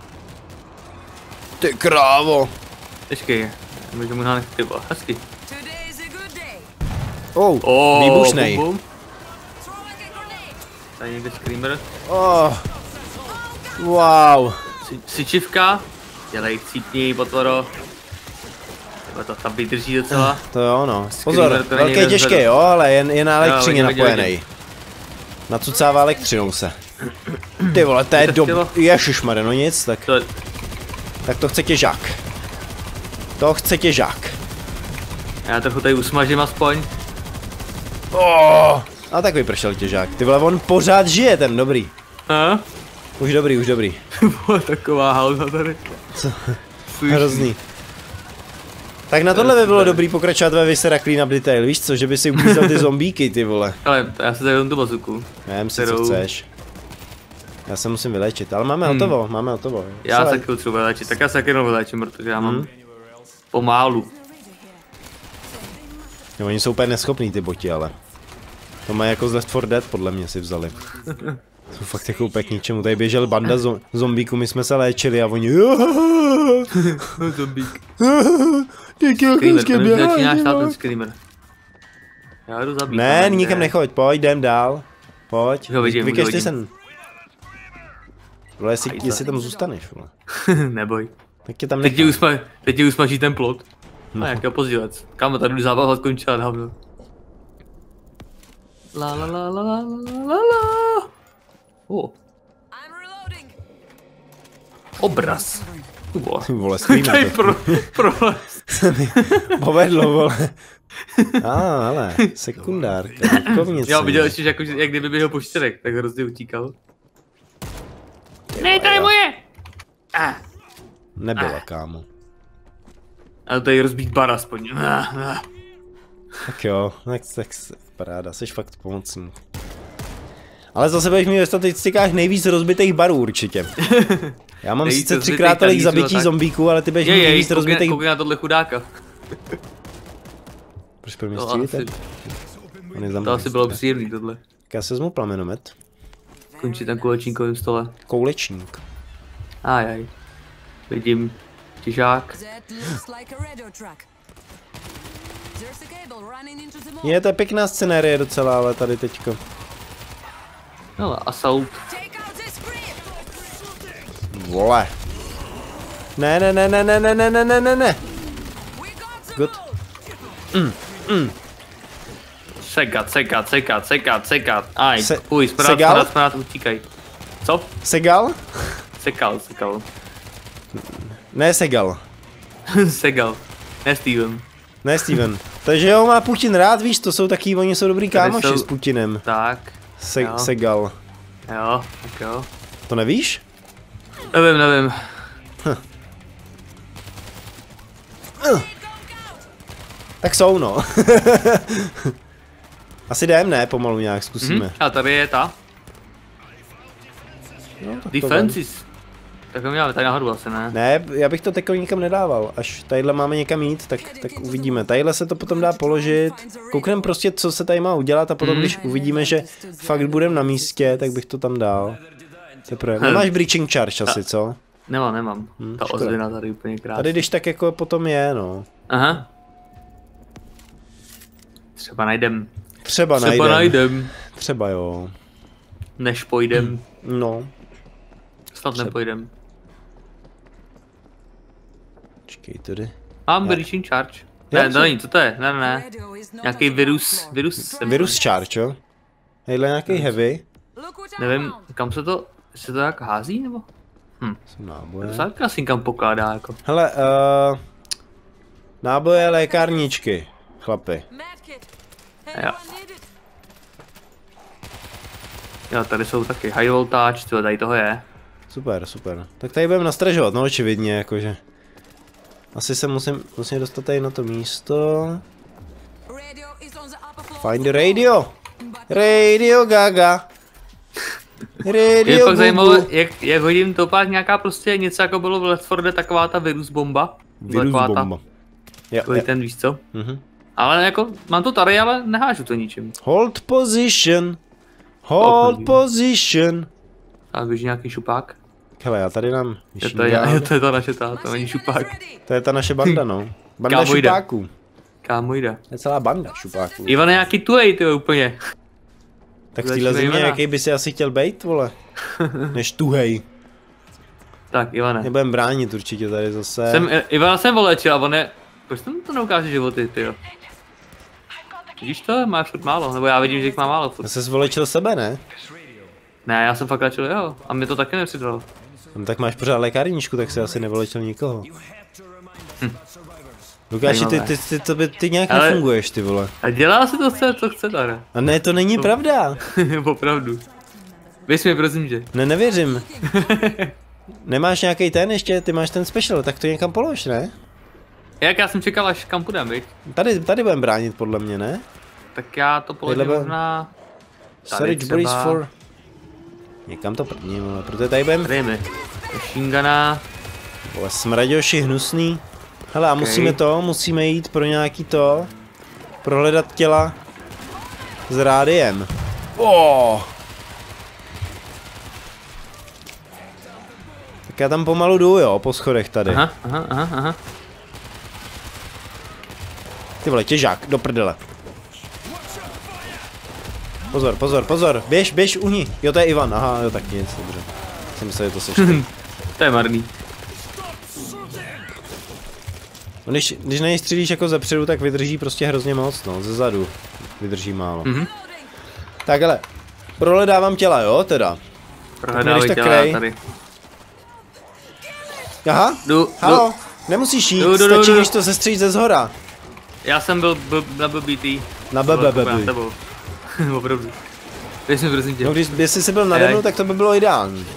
Ty krávo! Počkej. Můžu mu nánech, ty vole, hezky. Today's a good day. Oh, Oh, výbušnej. bum, bum. Tady někde screamer. Oh. Wow. Si- Sičivka. Dělej, chcípni, potvoro. Tyhle to tam vydrží docela. To jo, no. Screamer Pozor, to není velký jeden těžký, zvedl. jo, ale je, je na elektřině Jo, vidím, napojený. vidím. Nacucává elektřinou se. Ty vole, to je to dob... chtělo? Ježišmarja, no nic, tak, To je, tak to chce těžák. To chce těžák. já trochu tady usmažím aspoň. Oh. A tak vypršel těžák. Ty vole, on pořád žije, ten dobrý. A? Už dobrý, už dobrý. Vole, taková halza tady. Co? Slyší. Hrozný. Tak na tohle by bylo dobrý pokračovat ve Viscera Clean Up Detail, víš co, že by si uklízel ty zombíky, ty vole. Ale já si tady dám tu bazuku. Nevím si, co Kterou- chceš. Já se musím vylečit, ale máme Hmm. hotovo, máme hotovo. Já Hele, se taky potřebuji vylečit, tak já se taky jenom vylečím, protože já mám Hmm. pomálu. No, oni jsou úplně neschopní ty boti, ale. To mají jako z Left four Dead, podle mě si vzali. Jsou fakt jako úplně k ničemu. Tady běžel banda zo- zombíků, my jsme se léčili a oni... Zombík. Díky, Screamer, hezky to mi běhá, začínáš ty stát vole. ten screamer. Já jdu zabít. Ne, ale nikam nechoď, pojď, jdem dál. Pojď, Už ho vidím, už ho vykaž ty vidím. sem. Vole, jestli, Ajde. jestli tam zůstaneš, vole. Neboj. Tak tě tam Teď ti, nechám. usma, teď ti usmaží ten plot. No. A jakého pozdílec. Kámo, tady zábava skončila dávno. La la la la la la la la. Oh, I'm reloading. obraz. Ty vole. Ty vole, Tady screamer to. pro, pro. Povedlo, vole. A, ah, hele, sekundárka, kovnice. Já viděl ještě, že jako, jak kdyby běhl po čtyřech, tak hrozně utíkal. Ne, to je moje! Ah. Nebyla, kámo. Ale tady rozbít bar aspoň. Ah, ah. Tak jo, tak, tak paráda, jsi fakt pomocný. Ale zase budeš mít ve statistikách nejvíc rozbitých barů určitě. Já mám Nejvíc sice rozbitých třikrát tolik talířů, zabití tak. zombíků, ale ty budeš mít Jej, jej, nejvíc koukej, rozbitých... koukej na tohle chudáka. Proč pro mě To střílíte? asi, On je za to mnou. asi bylo příjemný tohle. Tak já se vezmu plamenomet. Končí ten kulečníkovým stole. Koulečník. Ajaj. Vidím těžák. That looks like a radio truck. There's a cable running into the mall. Je, to je pěkná scenérie docela, ale tady teďko. No, assault. Take out this creep. Vole. Ne, ne, ne, ne, ne, ne, ne, ne, ne, ne, ne. We got the Good. move. Sekat, sekat, sekat, sekat, sekat. Aj, Se- fuj, smrát, segal? smrát, smrát, utíkaj. Co? Segal? Sekal, sekal. Ne, Segal. Segal. Ne Steven. Ne, Steven. Takže ho má Putin rád, víš, to jsou taky, oni jsou dobrý Tady kámoši jsou- s Putinem. Tak. Se- Jo. Segal. Jo, tak jo. To nevíš? Nevím, nevím. Tak jsou, no. Asi jdem, ne? Pomalu nějak zkusíme. Hm? A tady je ta. No, tak to jdem. Defenses. Tak to máme tady nahoru asi, ne? Ne, já bych to teko nikam nedával. Až tadyhle máme někam jít, tak, tak uvidíme. Tadyhle se to potom dá položit. Koukneme prostě, co se tady má udělat a potom, Mhm. když uvidíme, že fakt budeme na místě, tak bych to tam dal. Teprve. Nemáš breaching charge asi, co? Nemám, nemám. Hm, Ta škoda. ozvěna tady úplně krásná. Tady když tak jako potom je, no. Aha. Třeba najdem. Třeba, Třeba najdem. najdem. Třeba jo. Než pojdem. No. Snad Třeba. nepojdem. Počkej, tady. Mám breaching charge. Ne, to není, co to je? Ne, ne, ne. Nějaký virus, virus. Virus charge, jo? Hejhle nějaký heavy. Nevím, kam se to, se to jak hází, nebo? Jsou náboje. To se tak asi kam pokládá, jako. Hele, uh, náboje lékárničky, chlapi. Jo. Jo, tady jsou taky high voltage, co tady toho je. Super, super. Tak tady budeme nastražovat, no očividně, jakože. Asi se musím, musím dostat tady na to místo. Find the radio. Radio Gaga. Radio Je pak Gugu. zajímavé, jak, jak hodím to pak nějaká prostě něco jako bylo v Left four Dead, taková ta virus bomba. Virus Taková ta- bomba. Jo, Takový jo. ten, víš co? Mhm. Ale jako, mám to tady, ale nehážu to ničím. Hold position. Hold Opravdu. position. A běží nějaký šupák. Hele, já tady dám Je to, machine je, gun. to je ta naše ta, to není šupák. To je ta naše banda, no. Banda Kámo, jde. šupáků. Kámo jde. To je celá banda šupáků. Ivan je nějaký tuej, ty úplně. Tak v Začínají téhle zimě, jména. jaký by si asi chtěl bejt, vole? Než tuhej. Tak, Ivane. Nebudem bránit určitě tady zase. Jsem, Ivana jsem volečil a on je... Proč tam to neukáže životy, tyjo? Vidíš to? Máš furt málo, nebo já vidím, že jich má málo Já furt. se zvolečil sebe, ne? Ne, já jsem fakt lečil, jo. A mě to taky nepřidalo. No, tak máš pořád lékárničku, tak si asi nevolečil nikoho. Lukáši, ty, ty, ty, ty, ty, ty nějak Ale- nefunguješ, ty vole. A dělá si to, co, co chce tady. A ne, to není pravda. Opravdu. Věř mi, prosím tě. Ne, nevěřím. Nemáš nějaký ten ještě, ty máš ten special, tak to někam polož, ne? Jak já jsem čekal, až kam půjdem, viď? Tady, tady budeme bránit, podle mě, ne? Tak já to položím Tadyhle- možná... Tady Storage breeze třeba- for... Někam to prdní, vole, protože tady budeme... Tady mi. Machine guna. Vole, smraďoši hnusný. Hele, a musíme to, musíme jít pro nějaký to... Prohledat těla... S rádiem. Oh. Tak já tam pomalu jdu, jo, po schodech tady. Aha, aha, aha, aha. Ty vole, těžák, do prdele. Pozor, pozor, pozor, běž, běž, uhni. Jo, to je Ivan, aha, jo, tak nic, dobře. Jsem myslel, že to seš ty. To je marný. No, Když, když na něj střílíš jako zepředu, tak vydrží prostě hrozně moc, no, ze zadu vydrží málo. Mhm. Tak hele, prohledávám těla, jo, teda. Prohledávají tak těla krej. tady. Aha, Jdu, halo, nemusíš jít, Jdu, jdu, jdu, stačí, jdu. když to sestříš ze zhora. Já jsem byl, byl na blbý Na bebe, bebe. Opravdu. Věř mi, prosím tě. No když, jestli jsi byl nade Ej. mnou, tak to by bylo ideální.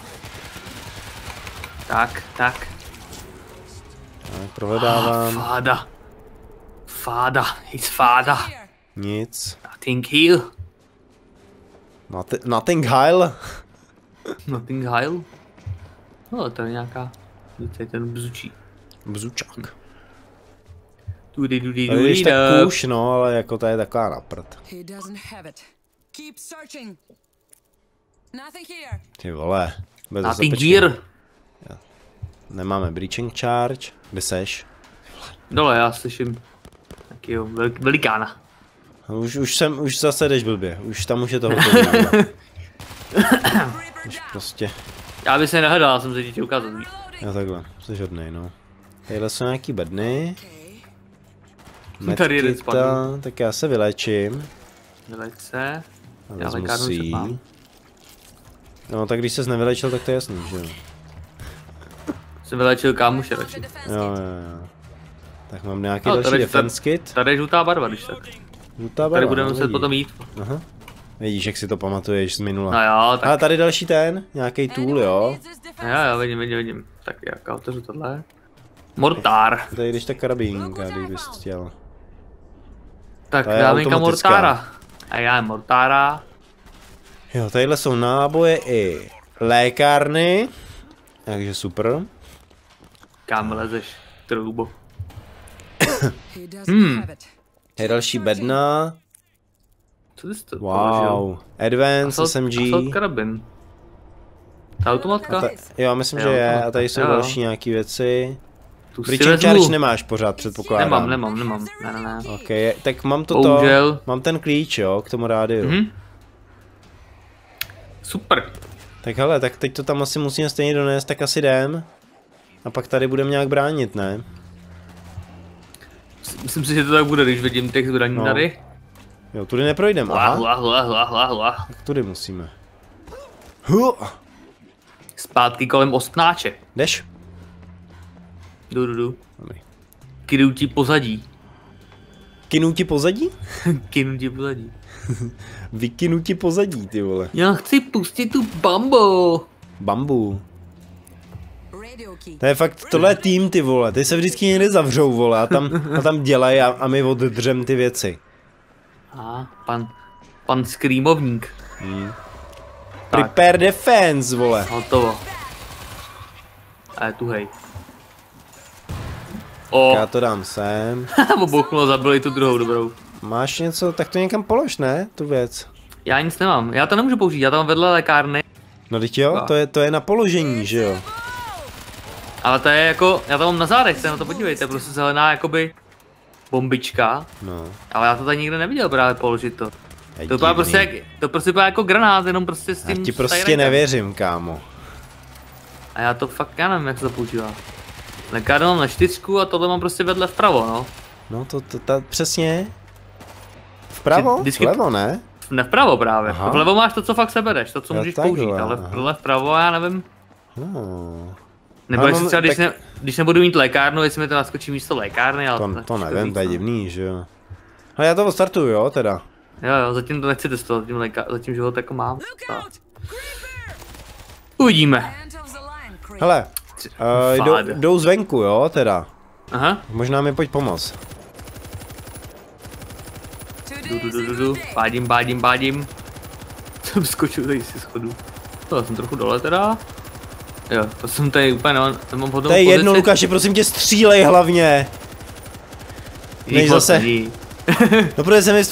Tak, tak. Tak, prohledávám, Fáda. Fáda. It's fáda. nic. Nothing here. Nothing, nothing heil. Nothing here. No, to je nějaká... To je ten bzučí. Bzučák. Tudy, tudy, Tady když tudy, tak da. kůš, no, ale jako to je taková na prd. He doesn't have it. Keep searching. Nothing here. Ty vole, bez Nothing zapečky. here. Nemáme breaching charge, kde seš? Dole, já slyším takýho velik, velikána. Už, už jsem, už zase jdeš blbě, už tam už je to hotový. Už prostě, Já bych se nehledal, já jsem se ti ukázat. já takhle, jsi hodnej, no. Tadyhle jsou nějaký bedny. Tady jeden Medkita, spadl. tak já se vylečím. Vyleď se. A Já vezmu lékárnu si už jí. mám. No tak když ses nevylečil, tak to je jasný, že jo. Jsem vylečil kámoše radši. Jo, jo, jo. Tak mám nějaký No, další tady- defense kit. Tady je žlutá barva, když tak. Žlutá Tady barva, budeme no, muset vidíš. potom jít. Aha. Vidíš, jak si to pamatuješ z minula. No jo, tak A tady další ten, nějaký tool, jo. jo, jo, vidím, vidím, vidím. Tak jak já otevřu tohle. Mortár. Tady když ta karabínka, kdybys chtěl. Tak To je dáme někam automatická. mortára. A já je mortára. Jo, tadyhle jsou náboje i lékárny. Takže super. Kam lezeš, troubo. He doesn't Hmm. have it. Je další bedna. Co ty jsi to položil? Wow. Advance Assault, S M G. assault karabin. Ta automatka? Ta, jo, myslím, Jo, že je. to- A tady jsou jo. další nějaký věci. Tu si Breaching vezmu. charge nemáš pořád, předpokládám. Nemám, nemám, nemám. Ne, ne, ne. Ok, tak mám toto. Bohužel. Mám ten klíč, jo, k tomu rádiu. Mhm. Super. Tak hele, tak teď to tam asi musíme stejně donést, tak asi jdem. A pak tady budeme nějak bránit, ne? Myslím si, že to tak bude, když vidím těch zbraní No. tady. Jo, tudy neprojdem, Hla, aha. hla, hla, hla, hla, hla. Tak tudy musíme. Huh. Zpátky kolem ostnáče. Jdeš? Jdu, jdu, jdu. Dobrý. Kynu ti pozadí. Kinu ti pozadí? Kynu ti pozadí. Vykinu ti pozadí, ty vole. Já chci pustit tu bambu. Bambu. Radio key. To je fakt, tohle je tým, ty vole. Ty se vždycky někde zavřou, vole, a tam, a tam dělají a, a my oddržem ty věci. A pan, pan skrýmovník. Tak. Prepare defense, vole. Hotovo. A je tu hej. O, Já to dám sem. obochlo, zabili tu druhou dobrou. Máš něco, tak to někam polož, ne? Tu věc. Já nic nemám, já to nemůžu použít, já tam mám vedle lékárny. No teď jo, to je, to je na položení, že jo? Ale to je jako, já to mám na zádech, se na to podívejte, prostě zelená jakoby bombička. No. Ale já to tady nikde neviděl právě položit to. Je To vypadá prostě, divný. jak, to prostě vypadá jako granát, jenom prostě s Já tím ti prostě stajrekem. nevěřím, kámo. A já to fakt, já nevím, jak se to používá. Lékárnu mám na čtyřku a tohle mám prostě vedle vpravo, no. No to, to, to přesně. Vpravo? Vždycky- Vlevo, ne? Ne vpravo právě. Aha. Vlevo máš to, co fakt sebereš, to, co Jo, můžeš takhle, použít, ale aha. vle vpravo já nevím. No. Nebo No, jestli no, třeba, když, tak- ne, když nebudu mít lékárnu, jestli mi to naskočí místo lékárny, ale... To, to těžko nevím, říct, to je no. divný, že jo. Ale já to odstartuju, jo, teda. Jo, jo, zatím to nechci testovat, zatím, léka, zatím život jako mám. A- Uvidíme. End of the line, Crane. Hele, uh, jdou, Fád. jdou zvenku, jo, teda. Aha, Možná mi pojď pomoct. jdu, jdu, jdu, jdu, jdu, pádím, pádím, pádím. Jsem skočil tady si schodu. To já jsem trochu dole teda. Jo, to jsem tady úplně nemám, nemám vhodnou To je pozici. jedno, Lukáši, prosím tě, střílej hlavně. Jich než moc zase- není. No protože se mi...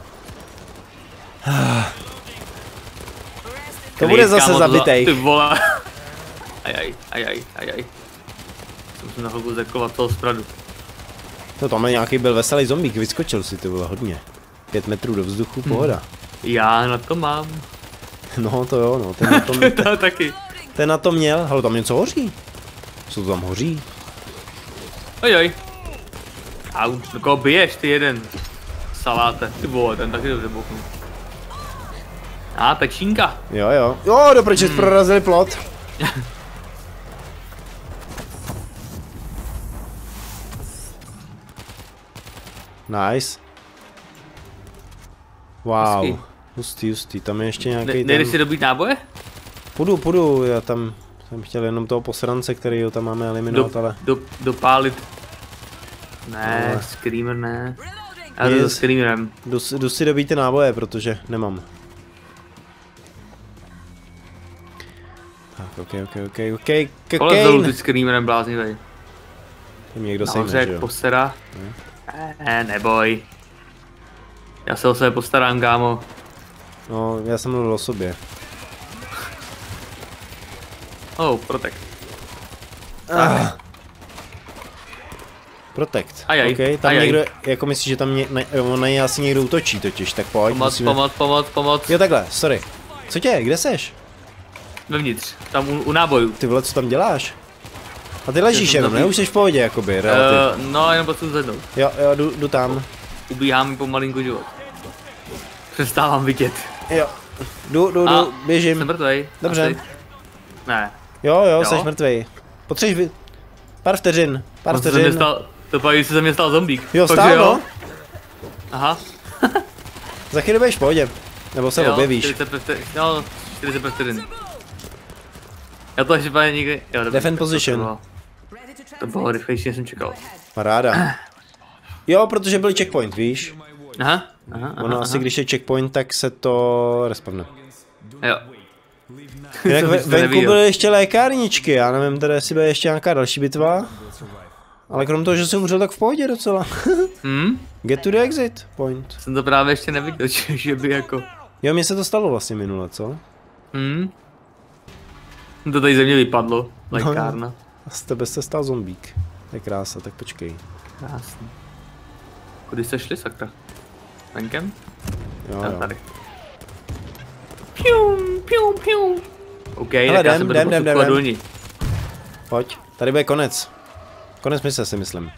To bude Klid, zase kámo, to za- zabitej. Ty vole. Ajaj, ajaj, ajaj. Jsem se na chvilku zerkovat toho zpradu. To tam je nějaký byl veselý zombík, vyskočil si, ty vole, hodně. Pět metrů do vzduchu, pohoda. Já na to mám. No to jo, no, ten na tom, To taky. ten na to měl. Hele, tam něco hoří. Co to tam hoří? Ojoj. Au, do koho biješ ty jeden? Saláte, ty vole, ten taky dobře bouchnu. A, pečínka. Jo, jo. Jo, do proč hmm. prorazili plot. Nice. Wow. Hezký. Hustý, hustý. Tam je ještě nějaký Ne, ten... nejdeš si dobít náboje? Půjdu, půjdu. Já tam jsem chtěl jenom toho posrance, který ho tam máme eliminovat, Do, ale... do, dopálit. Ne, No. Screamer ne. Já to Yes. s Screamerem. Jdu, si- jdu si dobít ty náboje, protože nemám. Tak, ok, ok, ok, ok, Kolik dolů ty cocaine. Screamerem bláznivej. To mi někdo Nahoře sejme, jak že jo? postera. Ne, neboj. Já se o sebe postarám, kámo. No, já jsem mluvil o sobě. Oh, protect. Ah. Protect. Ajaj, Okay, tam ajaj. někdo, jako myslíš, že tam ně, ne, on na něj asi někdo útočí totiž, tak pojď, Pomoc, musíme... pomoc, pomoc, pomoc. Jo takhle, sorry. Co tě, kde seš? Vevnitř, tam u, u nábojů. Ty vole, co tam děláš? A ty ležíš jsem jenom, dobrý. ne? Už jsi v pohodě, jakoby, relativ. Uh, no, jenom potřebuji zvednout. Jo, jo, jdu, jdu tam. Ubíhá mi pomalinku život. Přestávám vidět. Jo, jdu, jdu, A, jdu, běžím. Jsem mrtvej. Dobře. Asi. Ne. Jo, jo, Jo? jsi mrtvej. Potřebuješ vy... Pár vteřin, pár On se ze mě vteřin. stal, to pak, se ze mě stal zombík. Jo, Fakt, stál, že no. Aha. Za chvíli budeš v pohodě. Nebo se Jo, objevíš. čtyřicet pět vteřin. No, čtyřicet pět vteřin. Já to ještě úplně nikdy... Jo, dobře, Defend tak to position. bylo- To bylo rychlejší, než jsem čekal. Paráda. Jo, protože byl checkpoint, víš? Aha, aha, aha, Ono aha. asi, když je checkpoint, tak se to respawne. Jo. Jinak To ve, bys to venku neviděl. byly ještě lékárničky, já nevím, tady jestli bude ještě nějaká další bitva. Ale krom toho, že jsem umřel, tak v pohodě docela. Hm? Get to the exit point. Jsem to právě ještě neviděl, že že by jako... Jo, mně se to stalo vlastně minule, co? Hm? To tady ze mě vypadlo. Lékárna. No, a z tebe se stal zombík. To je krása, tak počkej. Krásný. Kudy jste šli, sakra? Venkem? Jo, Já jo. tady. Pium, pium, pium. OK, Hele, tak já jdem, jsem jdem, jdem, jdem. dolní. Pojď, tady bude konec. Konec mise, si myslím.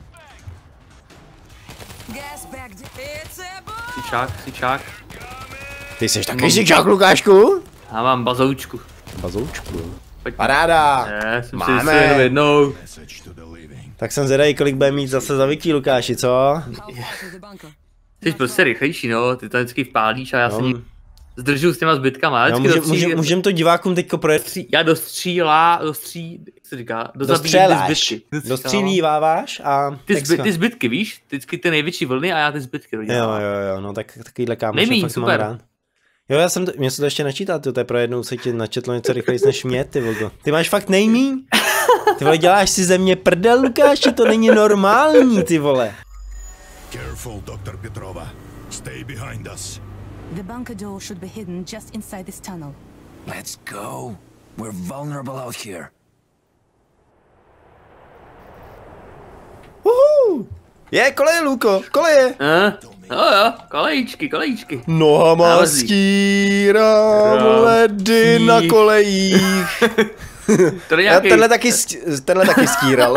Gas back. It's a boy. Sičák, sičák. Ty jsi taky sičák, Lukášku? Já mám bazoučku. Bazoučku. Pojď. Paráda. Já jsem Máme. si jenom jednou. Message to the living. Tak jsem zvědavý, kolik bude mít zase za vití, Lukáši, co? How far to the bunker? Jsi prostě rychlejší, no. Ty to vždycky vpálíš a já se No. ní zdržuju s těma zbytkama. Já No, vždycky můžem, můžem, dostří- můžem to divákům teďko projet. dostří- Já dostřílá, dostří, jak se říká, dozabíjím ty Dostřeláš. zbytky. Dostřílíváváš a... Ty, tak zby, jsme- ty zbytky, víš? Vždycky ty největší vlny a já ty zbytky Jo, dodělám. jo, jo, no tak takovýhle kámoš Nejmíň, fakt mám super. rád. Jo, já jsem, to, mě se to ještě načítá, to je pro jednou se ti načetlo něco rychleji než mě, ty vogo. Ty máš fakt nejmíň? Ty vole, děláš si ze mě prdel, Lukáši, to není normální, ty vole. Careful, Doctor Petrova. Stay behind us. The bunker door should be hidden just inside this tunnel. Let's go. We're vulnerable out here. Uhu. Je, koleje, Luko, koleje. Eh? Jo, jo, kolejíčky, kolejíčky. Nohama Navazí. skírám ledy na kolejích. To je Já nějaký... tenhle taky, st- tenhle taky skíral.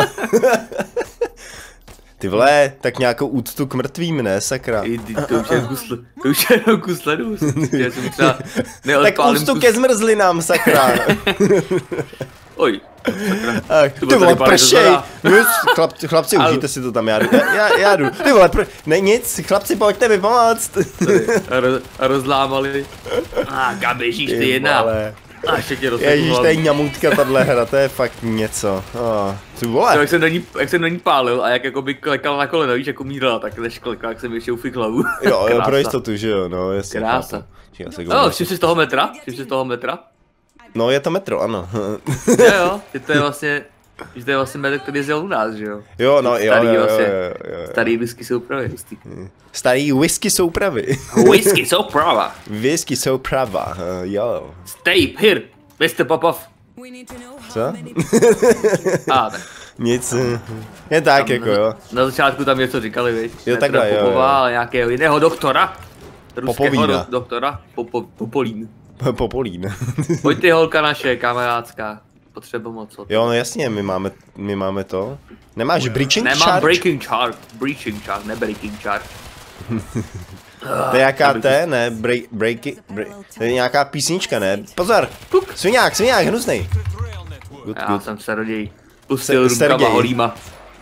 Ty vole, tak nějakou úctu k mrtvým, ne, sakra. I, ty, to už je kus, to už je jenom kus ledu. Já jsem třeba Tak neodpálím úctu kus... ke zmrzlinám, sakra. Oj, Ach, To ty bylo vole, tady pár pršej. dozora. Nic, chlap, chlapci, Au. užijte si to tam, já jdu. Já, já, já jdu. Ty vole, pr- ne, nic, chlapci, pojďte mi pomoct. a, roz, a rozlámali. A ah, kam běžíš ty jedna? vole. A ještě tě rozseknu Ježíš, to hlavu. je ňamutka tahle hra, to je fakt něco. Oh, ty To, vole. jak jsem do ní, jak jsem do ní pálil a jak jakoby klekal na koleno, víš, jak umírala, tak než klekal, jak jsem ještě ufik hlavu. Jo, jo, Krása. pro jistotu, že jo, no, jasně. Krása. chápu. Čekaj, se No, všim si z toho metra? Všim si z toho metra? No, je to metro, ano. Jo, jo, že to je vlastně, že to je vlastně metr, který jezdil u nás, že jo? Jo, no, jo, Starý jo, jo, vlastně, jo, jo. starý whisky soupravy, hustý. Starý whisky soupravy. Whisky souprava. Whisky souprava, uh, jo. Stay here, mister Popov. We need to know how Co? many people A tak. Nic, eh, je tak jako jo. Na začátku tam něco říkali, víš? Jo, takhle, jo, Popova, jo. ale nějakého jiného doktora. Ruského Popovína. do, doktora, Popo, Popolín. Popolín. Pojď ty holka naše, kamarádská. Potřeba moc. Jo, no jasně, my máme, my máme to. Nemáš breaching Nemám charge? breaking charge, breaching charge, ne breaking charge. To je nějaká té, ne, break, breaky, break, to je nějaká písnička, ne? Pozor, sviňák, sviňák, hnusnej. Good, Já good. jsem se raději pustil Se- rukama Sergej. holýma.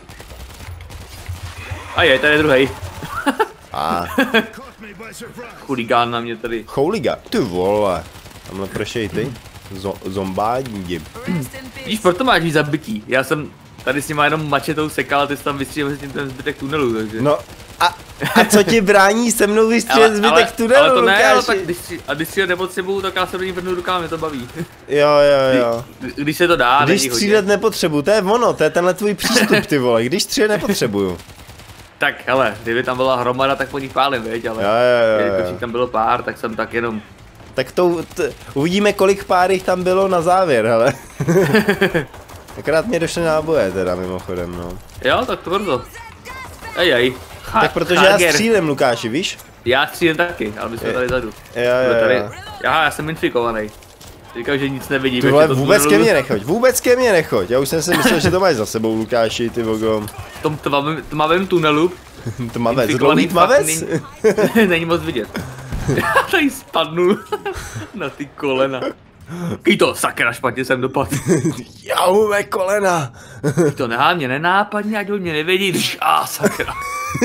A je, tady je druhej. A Caught me by surprise. Chuligán na mě tady. chouliga, ty vole. Tamhle pršej ty. Zo, zombádi. rest in peace. Víš, proto máš víc zabití. Já jsem tady s nima jenom mačetou sekal a ty jsi tam vystřílel mezi tím ten zbytek tunelu, takže. No, a, a co ti brání se mnou vystřelit zbytek tunelu, ale to ne, ale tak Lukáši? když si, a když si ho nepotřebuju, tak já se do ní vrnu rukám, mě to baví. Jo, jo, jo. Kdy- Když se to dá, Když není hodně. střílet nepotřebuju, to je ono, to je tenhle tvůj přístup, ty vole, když střílet nepotřebuju. Tak hele, kdyby tam byla hromada, tak po nich pálím, věď, ale Jo, jo, jo, jo. jelikož jich tam bylo pár, tak jsem tak jenom... Tak to, t, uvidíme, kolik pár jich tam bylo na závěr, hele. Akorát mě došly náboje teda mimochodem, no. Jo, tak tvrdo. Ej, ej. Ha, Tak protože já Hager. střílem, Lukáši, víš? Já střílím taky, ale my jsme Je- tady zadu. Jo, Jsme jo, tady... jo. Aha, já jsem infikovaný. Říkal, že nic nevidím. Ty jak vole, je to vůbec ke tunelu. mně nechoď, vůbec ke mně nechoď. Já už jsem si myslel, že to máš za sebou, Lukáši, ty vogo. V tom tmavém, tmavém tunelu Tmavec, infikovaný dlouhý tmavec? fakt není, není moc vidět. Já tady spadnu na ty kolena. Ký to, sakra, špatně jsem dopadl. Jau, mé kolena. Ký to nehá mě nenápadně, ať ho mě nevidí. Dž, a sakra.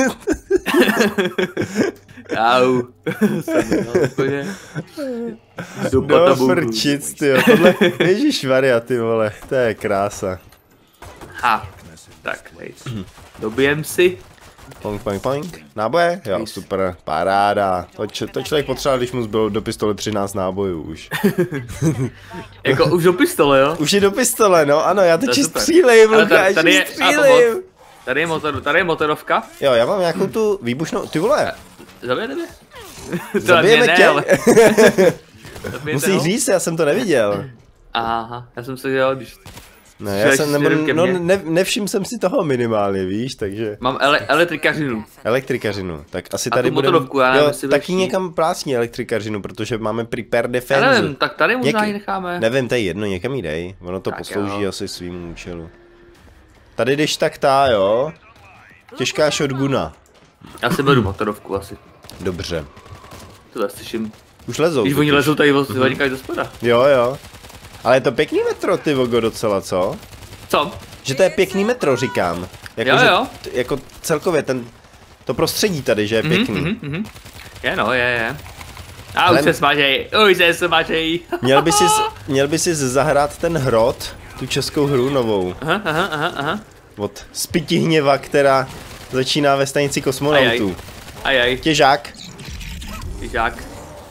Jau. Jsem měl úplně do No patabuku. frčic, tyjo, tohle, ježišmarja, ty vole, to je krása. Ha, tak, hej. Dobijem si. Pong, pong, pong. Náboje? Jo, super, paráda. To, č- to člověk potřeboval, když mu zbylo do pistole třináct nábojů už. Jako už do pistole, jo? Už je do pistole, no, ano, já To teď je super. střílím, Ale tady- Lukáši, tady je- a střílím. pomoc. Tady je, motor, tady je motorovka. Jo, já mám nějakou tu výbušnou, ty vole, Zabijete mě? To zabijeme mě tě. ne, ale... Zabijete Musíš ho? říct, já jsem to neviděl. Aha, já jsem se dělal, když... Ne, já jsem, nebo, no, ne, nevšiml jsem si toho minimálně, víš, takže... Mám ele elektrikařinu. Elektrikařinu, tak asi A tady tu budeme... motorovku, já nevím, jo, jestli taky vešší. někam plácní elektrikařinu, protože máme prepare Já defense. nevím, tak tady možná Něk... ji necháme. Nevím, to je jedno, někam jí dej, ono to Tak poslouží jo. asi svým účelu. Tady jdeš tak tá, jo? Těžká shotguna. Já si beru motorovku asi. Dobře. To já slyším. Už lezou. Když oni totiž. lezou tady od mm-hmm. do spoda. Jo, jo. Ale je to pěkný metro, ty vogo, docela, co? Co? Že to je pěkný metro, říkám. Jako, Jo, že, jo. t- jako celkově ten, to prostředí tady, že je pěkný. Mhm, mhm. Je no, je, je. A Ale- už se smažej, už se smažej. Měl by si, měl by si zahrát ten hrot, tu českou hru novou, Aha, aha, aha, aha. od Spiti hněva, která začíná ve stanici kosmonautů. Ajaj, Těžák. tyžák.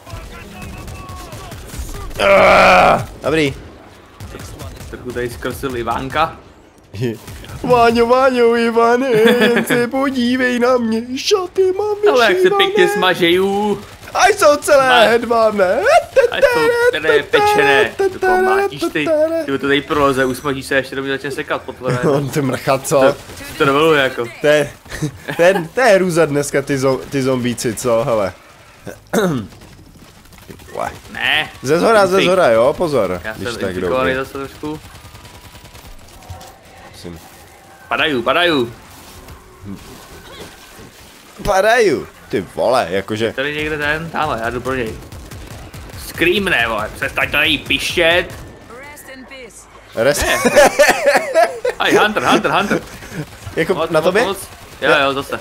Ah, dobrý. Trochu tady zkrosil Ivánka. Váňo, Váňo, Ivane, jen se podívej na mě, šaty mám vyšívané. Ale jak se pěkně smažejú. A jsou celé Má- hedvábné. A jsou které pečené. To pomlátíš ty. Ty to tady proleze, usmaží se, ještě do mě začne sekat potvoře. On ty mrcha, co? To, to dovoluje jako. To je, to je, to je hrůza dneska ty, zo, ty zombíci, co, hele. Vole. Ne. Ze zhora, ze zhora, jo, pozor. Já Když jsem tak infikovaný jdou. zase trošku. Musím- Padaju, padaju. Padaju. Ty vole, jakože. Tady někde ten, tamhle, já jdu pro něj. Screamne, vole, přestaň tady pištět. Rest, Aj, Hunter, Hunter, Hunter. jako Pomoc, na pomoc, tobě? pomoc. Jo, jo, zase.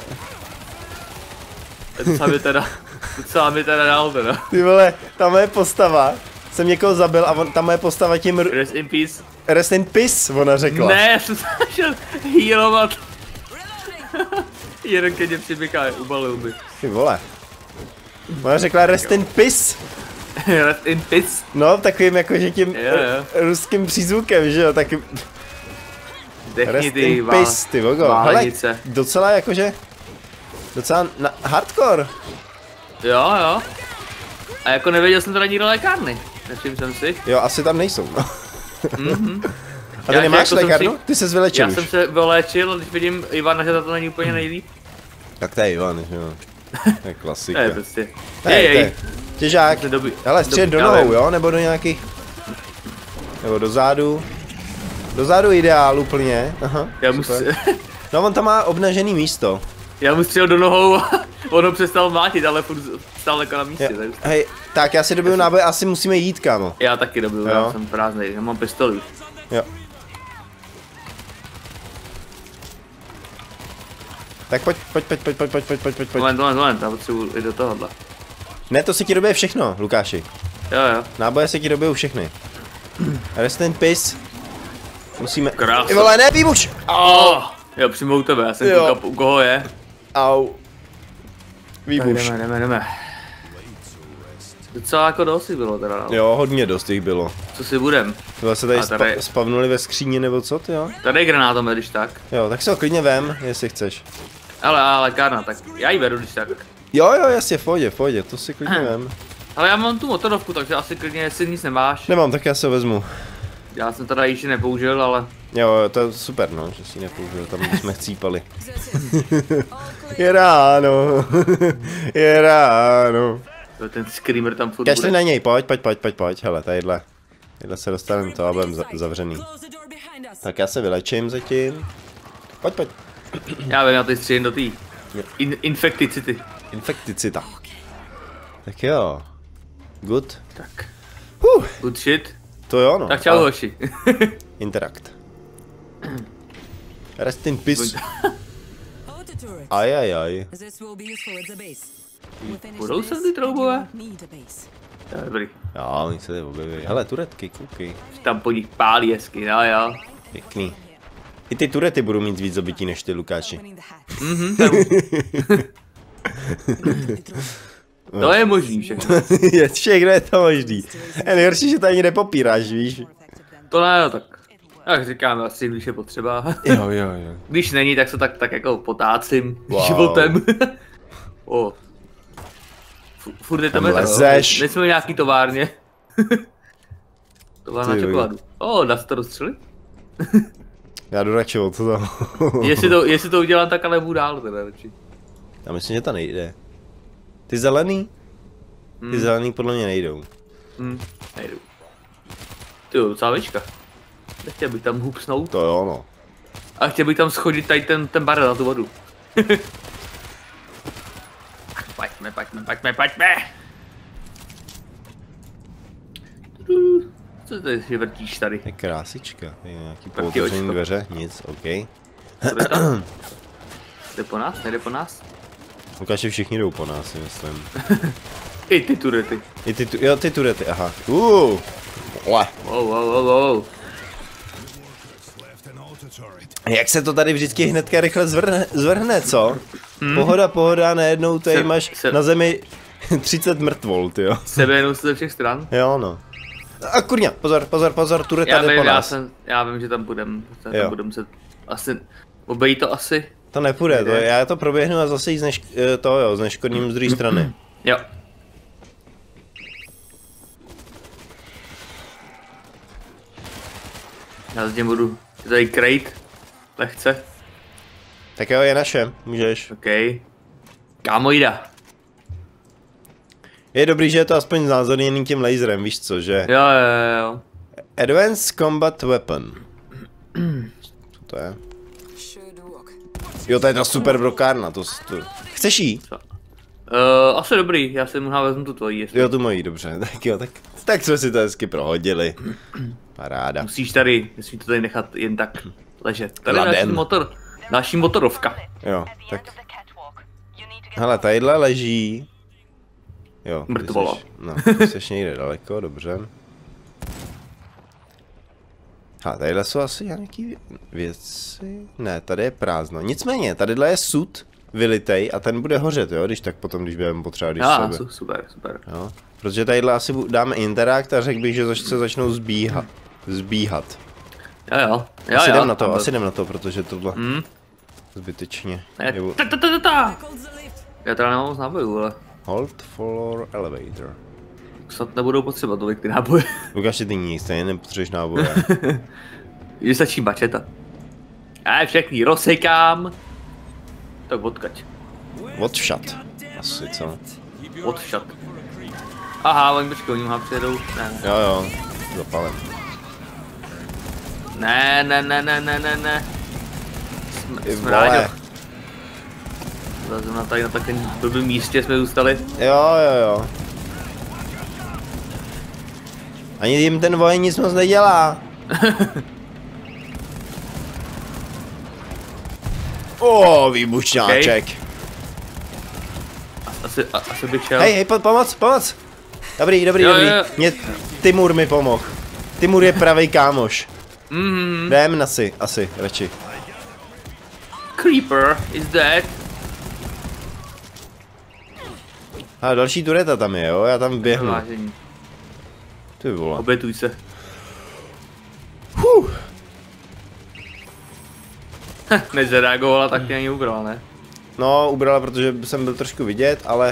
Docela mi teda, docela mi teda dal teda. Ty vole, ta moje postava. Jsem někoho zabil a on, ta moje postava tím r- Rest in peace. rest in peace, ona řekla. Ne, já jsem se šel healovat. Jeden ke mně přiběká, ubalil by. Ty vole. Ona řekla rest in peace. Rest in peace. No, takovým jakože tím Jo, jo. r- ruským přízvukem, že jo, taky Dechni rest ty in vá- peace, ty vogo. Hele, válenice. docela jakože, docela na, hardcore. Jo, jo. A jako nevěděl jsem teda nikdo lékárny. Nevšiml jsem si. Jo, asi tam nejsou, no. Mhm. A ty Já, nemáš jako jsem lékárnu? si- Ty se vylečil Já už. jsem se vyléčil, a když vidím Ivana, že to není úplně nejlíp. Tak to je Ivan, že jo. To je klasika. To je prostě. To je, Jej, to je. jej. Těžák. To doby- Hele, střed doby- do já nohou, vím. jo? Nebo do nějakých... Nebo do zádu. Do zádu ideál úplně. Aha, Já mu, super. No on tam má obnažený místo. já mu střel do nohou a on ho přestal mlátit, ale furt stál jako na místě. Je, Tak. hej, tak já si dobiju náboj, asi musíme jít, kámo. Já taky dobil, Jo. já jsem prázdnej, já mám pistoli. Jo. Tak pojď, pojď, pojď, pojď, pojď, pojď, pojď, pojď, pojď, pojď. Moment, moment, moment, já potřebuji jít do tohohle. Ne, to se ti dobije všechno, Lukáši. Jo, jo. Náboje se ti dobijou všechny. Rest in peace. Musíme... Krása. Ty vole, ne, výbuš! Oh, jo, přímo u tebe, já jsem Jo. koukal, u koho je. Au. Tak Výbuš. jdeme, jdeme, jdeme. Docela jako dost jich bylo teda, no. Jo, hodně dost jich bylo. Co si budem? Tyhle se tady, A tady- spa- spavnuli ve skříni nebo co, ty jo? Tady je granátom, když tak. Jo, tak se ho klidně vem, jestli chceš. Ale, ale kárna, tak já ji beru, když tak. Jo, jo, jasně, v pohodě, v pohodě, to si klidně Aha. vem. Ale já mám tu motorovku, takže asi klidně, jestli nic nemáš. Nemám, tak já se ho vezmu. Já jsem teda již nepoužil, ale... Jo, jo, to je super, no, že si ji nepoužil, tam jsme chcípali. Je ráno, je ráno. Ten screamer tam furt Kašli bude. na něj, pojď, pojď, pojď, pojď, pojď, hele, tadyhle. Tadyhle se dostaneme to a budeme za- zavřený. Tak já se vylečím zatím. Pojď, pojď. Já vím, já tady střílím do té in infekticity. Infekticita. Tak jo. Good. Tak, Huh, good shit. to jo, no. Tak čau, Ale- hoši. Interact. Rest in peace. Aj, aj, aj. Budou sem ty troubové? To je dobrý. Jo, oni se tady objeví. Hele, turetky, koukej. Tam po nich pálí hezky, no jo. Pěkný. I ty turety budou mít víc zabití než ty, Lukáči. To je možný všechno. Je všechno je to možný. Je nejhorší, že to ani nepopíráš, víš? To ne, no tak. Jak říkám, asi když je potřeba. Jo, jo, jo. Když není, tak se tak, tak jako potácím Wow. životem. O. Fu- Furt je to Tam metro, lezeš. nejsme v nějaký továrně. To byla na čokoládu. O, dá se to rozstřelit? Já jdu radši od toho. jestli, to, jestli to udělám, tak ale budu dál teda radši. Já myslím, že to nejde. Ty zelený? Ty Hmm. zelený podle mě nejdou. Hm, nejdu. Ty jo, docela večka. Nechtěl bych tam hupsnout. To jo, no. A chtěl bych tam schodit tady ten, ten barel na tu vodu. Pojďme, pojďme, pojďme, pojďme! Co tady si vrtíš tady? Je krásička. Je nějaký Taky pootevřený očko. dveře, nic, OK. Bude tam? Jde po nás? Nejde po nás? Lukáši, všichni jdou po nás, si myslím. I ty turety. I ty, tu, jo, ty turety, aha. Uh, Ole. Wow, wow, wow, wow. Jak se to tady vždycky hnedka rychle zvrhne, zvrhne co? Hmm. Pohoda, pohoda, najednou tady Se- máš se- na zemi třicet mrtvol, tyjo. Sebejenou se ze všech stran. Jo, no. A kurňa, pozor, pozor, pozor, tureta Já jde vím, po já, nás. jsem, já vím, že tam budem. Tam Jo. budem se asi... Obejít to asi. To nepůjde, to, Nejde. já to proběhnu a zase jít zneš, to jo, zneškodním z druhé strany. Jo. Já s tím budu tady krejt. Lehce. Tak jo, je naše, můžeš. OK. Kámo jde. Je dobrý, že je to aspoň znázorněný tím laserem, víš co, že? Jo, jo, jo. Advanced Combat Weapon. Co to je? Should walk. Jo, to je ta super brokárna, to, to... Chceš jí? Uh, asi dobrý, já si možná vezmu tu tvojí, jestli. Jo, tu mojí, dobře, tak jo, tak, tak jsme si to hezky prohodili. Paráda. Musíš tady, nesmí to tady nechat jen tak ležet. Tady je Ladem. další motor, další motorovka. Jo, tak. Hele, tadyhle leží. Jo, ty Mrtvolo. seš- No, ty seš někde daleko, dobře. Ha, tadyhle jsou asi nějaký věci. Ne, tady je prázdno. Nicméně, tadyhle je sud vylitej a ten bude hořet, jo, když tak potom, když budeme potřebovat, když Já, sobě. su- super, super. Jo, protože tadyhle asi bu- dáme interakt a řekl bych, že zač- se začnou zbíhat. Zbíhat. Jo, jo, jo, Asi jo. jdem na to, tam byl- asi jdem na to, protože tohle Hmm. zbytečně. Ne, Nebo ta, ta, ta, ta, ta. Já teda nemám moc nábojů, ale hold for elevator. snad nebudou potřeba tolik ty náboje. Lukáši, ty nic, stejně nepotřebuješ náboje. Že stačí bačeta. A všechny rozsekám. Tak odkaď. Odšat. Asi, co? Odšat. Aha, oni počkej, oni možná přijedou. Ne, ne. Jo, jo, zapalem. Ne, ne, ne, ne, ne, ne, ne. Jsme, Ty jsme vole. rádi. Zrovna tady na takovém blbým místě jsme zůstali. Jo, jo, jo. Ani jim ten vojen nic moc nedělá. O, výbušňáček. Asi, a, asi bych šel. Hej, hej, po, pomoc, pomoc. Dobrý, dobrý, Jo, dobrý. jo, jo. Mě Timur mi pomohl. Timur je pravej kámoš. Mhm. Jdem na si, asi, radši. Creeper is dead. A další tureta tam je, jo, já tam běhnu. Vážení. Ty vole. Obětuj se. Huh. Než zareagovala, tak tě ani ubrala, ne? No, ubrala, protože jsem byl trošku vidět, ale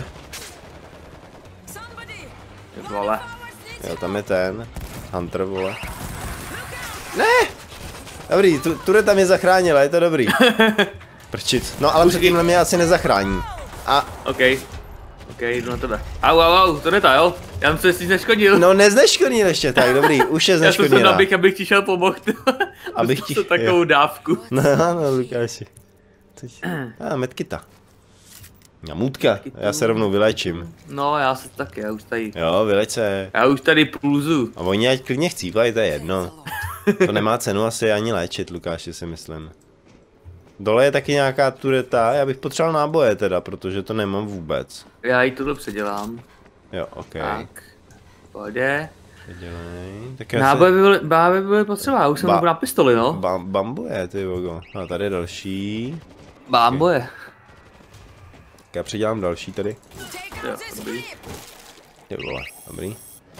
Ty vole. jo, tam je ten. Hunter, vole. Ne! Dobrý, tu, tureta mě zachránila, je to dobrý. Prčit. No, ale před tímhle mě asi nezachrání. A, OK. OK, jdu na tebe. Au, au, au, to neta, jo? Já jsem se si neškodil. no nezneškodnil ještě, tak dobrý, už je Já jsem se zneškodnila. nabih, abych ti šel pomoct. Abych Dostal ti- jsem takovou jo. dávku. No, no, Lukáši. Teď. A, medkita. Jamůtka, já se rovnou vylečím. No, já se taky, já už tady. Jo, vyleč se. Já už tady půlzu. A oni ať klidně chcípají, to je jedno. To nemá cenu asi ani léčit, Lukáši, si myslím. Dole je taky nějaká tureta, já bych potřeboval náboje teda, protože to nemám vůbec. Já ji tohle předělám. Jo, ok. Tak. Pohodě. Dělej. Tak já Náboje by byly, náboje by byly potřeba, já už jsem Ba- na pistoli, no. se... Ba bambuje, ty vogo. A tady je další. Bámboje. Tak já předělám další tady. Jo, dobrý. Ty vole, dobrý.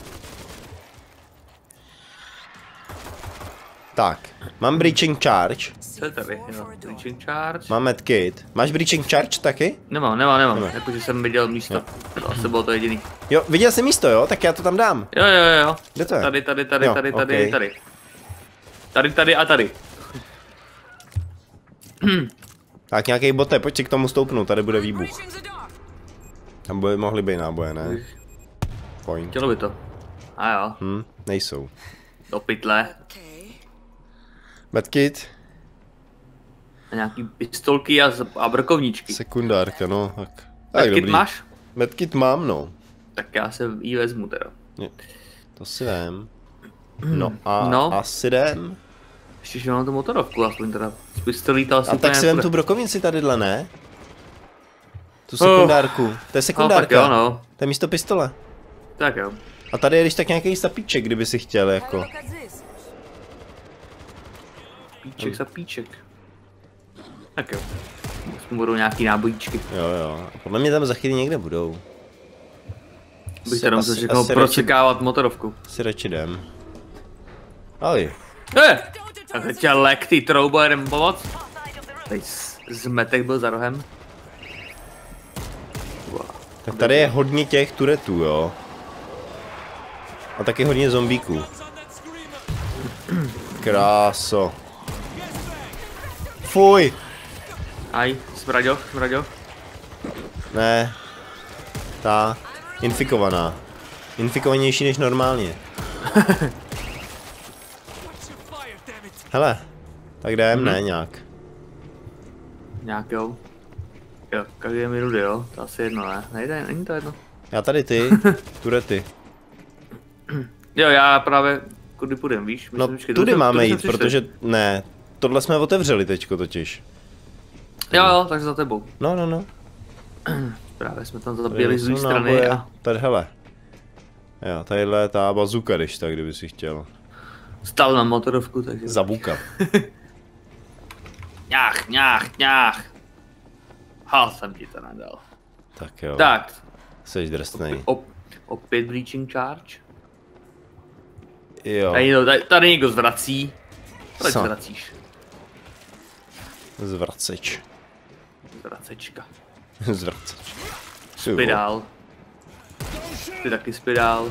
Tak, mám breaching charge, Co je tady, jo, breaching charge. mám medkit. Máš breaching charge taky? Nemám, nemám, nemám, Nemá. jakože jsem viděl místo. To asi bylo to jediný. Jo, viděl jsi místo, jo? Tak já to tam dám. Jo, jo, jo. Kde to je? Tady, tady, tady, Jo, tady, tady, okej. tady. Tady, tady a tady. Tak nějaký bote, pojď si k tomu stoupnout, tady bude výbuch. Tam by mohly být náboje, ne? Point. Chtělo by to. A jo, Hm, nejsou. do pytle. Medkit, A nějaký pistolky a, z- a brkovničky. sekundárka, no, tak. Tak Medkit dobrý. máš? Medkit mám, no. Tak já se jí vezmu teda. Je, to si vem. No a No. asi jdem. Ještě že mám tu motorovku, aspoň teda. Z pistolí to asi A tak úplně si vem nepůjde. tu brokovnici tadyhle, ne? Tu sekundárku. To je sekundárka. No, tak jo, no. To je místo pistole. Tak jo. A tady je když tak nějaký sapíček, kdyby si chtěl, jako. Píček za píček. Tak jo. Aspoň budou nějaký nábojíčky. Jo, jo. A podle mě tam za chvíli někde budou. Bych teda musel Asi- všechno asi radši- prosekávat motorovku. Si radši jdem. Ali. Eh! Tak teď tě lek, ty troubo, jdem pomoct. Tady z- zmetek byl za rohem. Tak tady je hodně těch turetů, jo. A taky hodně zombíků. Kráso. Fuj. Aj, smraďo, smraďo. Ne. Ta. Infikovaná. Infikovanější než normálně. Hele. Tak jdem, Mhm. ne nějak. Nějakou. Jo, každé minuty, jo. To asi jedno, ne? Nejde, není to jedno. Já tady ty. Turety. Jo, já právě kudy půjdem, víš? No Myslím, tudy jsme- máme jsme jít, přišli. protože ne. Tohle jsme otevřeli teďko totiž. Jo, jo, takže za tebou. No, no, no. Právě jsme tam zabili z Jsou druhé strany náboje. a Tady, hele. Jo, tadyhle je ta bazuka, když tak, kdyby si chtěl. stal na motorovku, takže... Zabuka. Ňách, ňách, ňách. Hal jsem ti to nadal. Tak jo. Tak, Jseš drsnej. op, opět bleaching charge. Jo. Tady, někdo- tady, tady někdo zvrací. Proč Co? zvracíš? Zvraceč. Zvracečka. Zvraceč. Ty vole. Spidál. Ty taky spidál.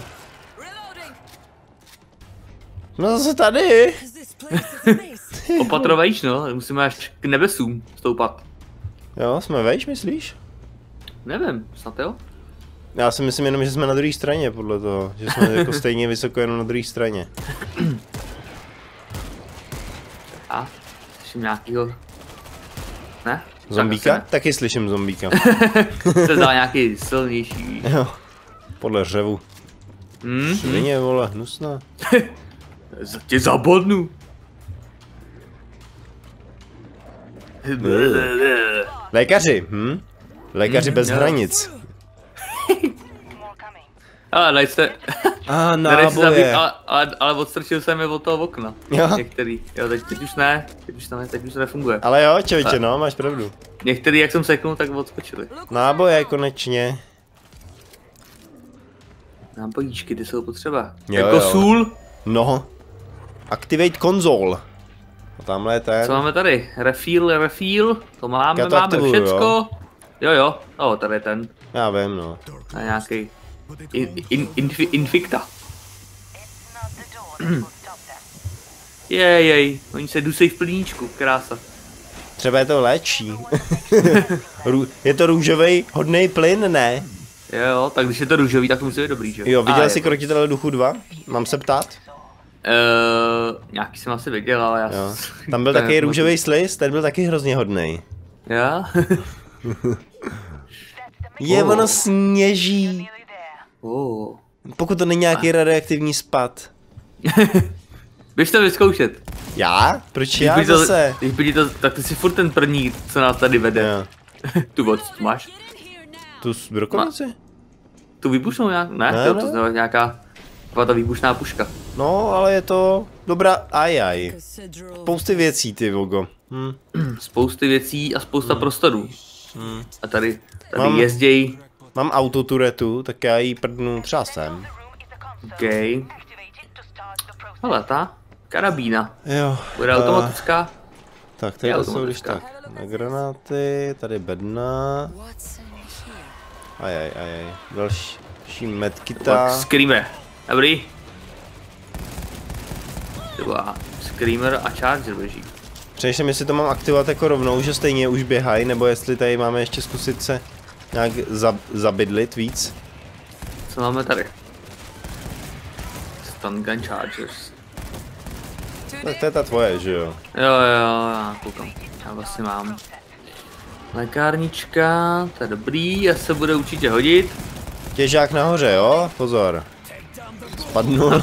No zase tady. Opatrovejš, no, musíme až k nebesům stoupat. Jo, jsme vejš, myslíš? Nevím, snad jo? Já si myslím jenom, že jsme na druhé straně, podle toho. Že jsme jako stejně vysoko, jenom na druhé straně. A? Slyším nějakýho... Ne? Zombíka? Tak Taky slyším zombíka. asi se zdá nějaký silnější. Jo. Podle řevu. Hmm? Svině, vole, hnusná. Z- Tě zabodnu. Lékaři, hm? Lékaři Mhm, bez jo. hranic. Ale daj se... A Nedej si zabít, náboje. ale, ale, ale odstrčil jsem je od toho okna. Jo. Některý. Jo, teď, teď už ne. Teď už, tam, teď už to nefunguje. Ale jo, čověče, no, máš pravdu. Některý, jak jsem seknul, tak odskočili. Náboje konečně. Nábojíčky, ty jsou potřeba. Jo, jako jo. sůl. No. Activate console. A tamhle je ten. Co máme tady? Refill, refill. To máme, Já to máme aktivuju, všecko. Jo, jo. O, tady je ten. Já vím, no. A nějaký in, in, infi, infikta. Jej, jej. Oni se dusej v plníčku, krása. Třeba je to léčí. Rů- je to růžový hodný plyn, ne? Jo, tak když je to růžový, tak to musí být dobrý, že? Jo, viděl A, jsi je to- Krotitele duchu dva? Mám se ptát? Uh, nějaký jsem asi viděl, ale já... Jo. s- Tam byl to taky je- růžový sliz, ten byl taky hrozně hodný. Jo? Je, Oh. ono sněží. oh. Pokud to není nějaký radioaktivní spad. Běž to vyzkoušet. Já? Proč Když já by to, zase? Když by ti to, tak ty jsi furt ten první, co nás tady vede. Jo. Tu voc, tu máš? Tu s brokovnici? Tu výbušnou nějak? Ne, Ne, jo, ne. to znamená nějaká taková ta výbušná puška. No, ale je to dobrá, ajaj. Spousty věcí, ty vogo. Hm. Spousty věcí a spousta prostorů. A tady, tady Mám- jezděj. Mám autoturetu, tak já jí prdnu třeba sem. OK. Hele, ta karabína. Jo. Bude eh, automatická. Tak tady Je to jsou když tak. automatická. Na granáty, tady bedna. Ajaj, ajaj. Další. Další medkita. Tak, Screamer. Dobrý. Třeba Screamer a Charger běží. Přemýšlím, jestli to mám aktivovat jako rovnou, že stejně už běhají, nebo jestli tady máme ještě zkusit se nějak zab zabydlit víc. Co máme tady? Stun Gun Chargers. Tak to je ta tvoje, že jo? Jo, jo, já koukám. Já vlastně mám. Lékárnička, to je dobrý, já se bude určitě hodit. Těžák nahoře, jo? Pozor. Spadnul.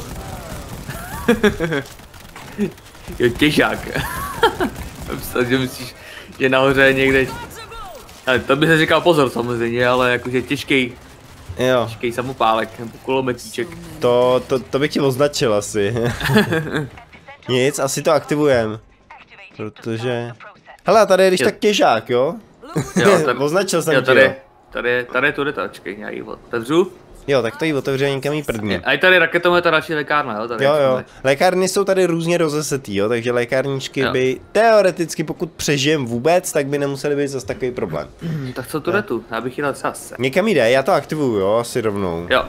Jo, těžák. Myslím, že myslíš, že nahoře je někde... Ale to by se říkal pozor samozřejmě, ale jakože těžký, Jo. těžký samopálek nebo kulometíček. To, to, to bych ti označil asi. Nic, asi to aktivujem. Protože... Hele, tady je když Jo. tak těžák, jo? Jo, tady, Označil jsem jo, ti, tady, jo. tady, tady je tureta, počkej, já ji otevřu. Jo, tak to jí otevře někam jí prdně. A je tady raketomet a další lékárna, jo? Tady Jo, jak jo. jsme. Lékárny jsou tady různě rozesetý, jo, takže lékárničky Jo. by teoreticky, pokud přežijem vůbec, tak by nemuseli být zase takový problém. Hm, tak co turetu? Já bych jel zase. Někam jde, já to aktivuju, jo, asi rovnou. Jo.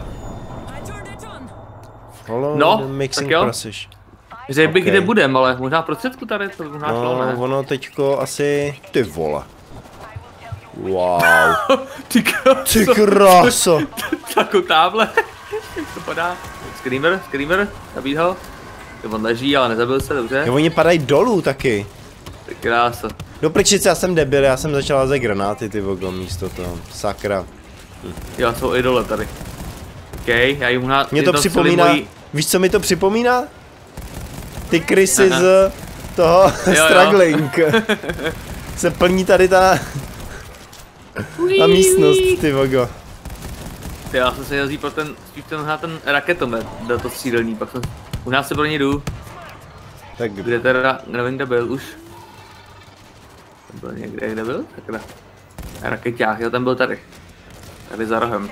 Follow No, the mixing tak jo. process. Řekl bych, Ok. kde budem, ale možná prostředku tady, to možná šlo, No, ne? ono teďko asi... Ty vole. Wow. Ty kráso. Ty kráso. Takovou táble. Jak to padá? Screamer, Screamer, zabít ho. Jo, on leží, ale nezabil se, dobře. Jo, oni padají dolů taky. Ty kráso. Do prčice, já jsem debil, já jsem začal házet granáty, ty vogo, místo toho. Sakra. Jo, jsou i dole tady. OK, já jim možná... Mě to jednou připomíná, mojí... víš co mi to připomíná? Ty krysy Aha. z toho jo. Struggling. Se plní tady ta, ta místnost, ty vogo. Ty, já jsem se jezdí pro ten, spíš ten, na ten raketomet, do to střídelný, pak jsem... Možná se pro něj jdu. Tak Kde teda, nevím, kde byl už. Ten byl někde, kde byl? Takhle. Rakeťák, jo, ten byl tady. Tady za rohem.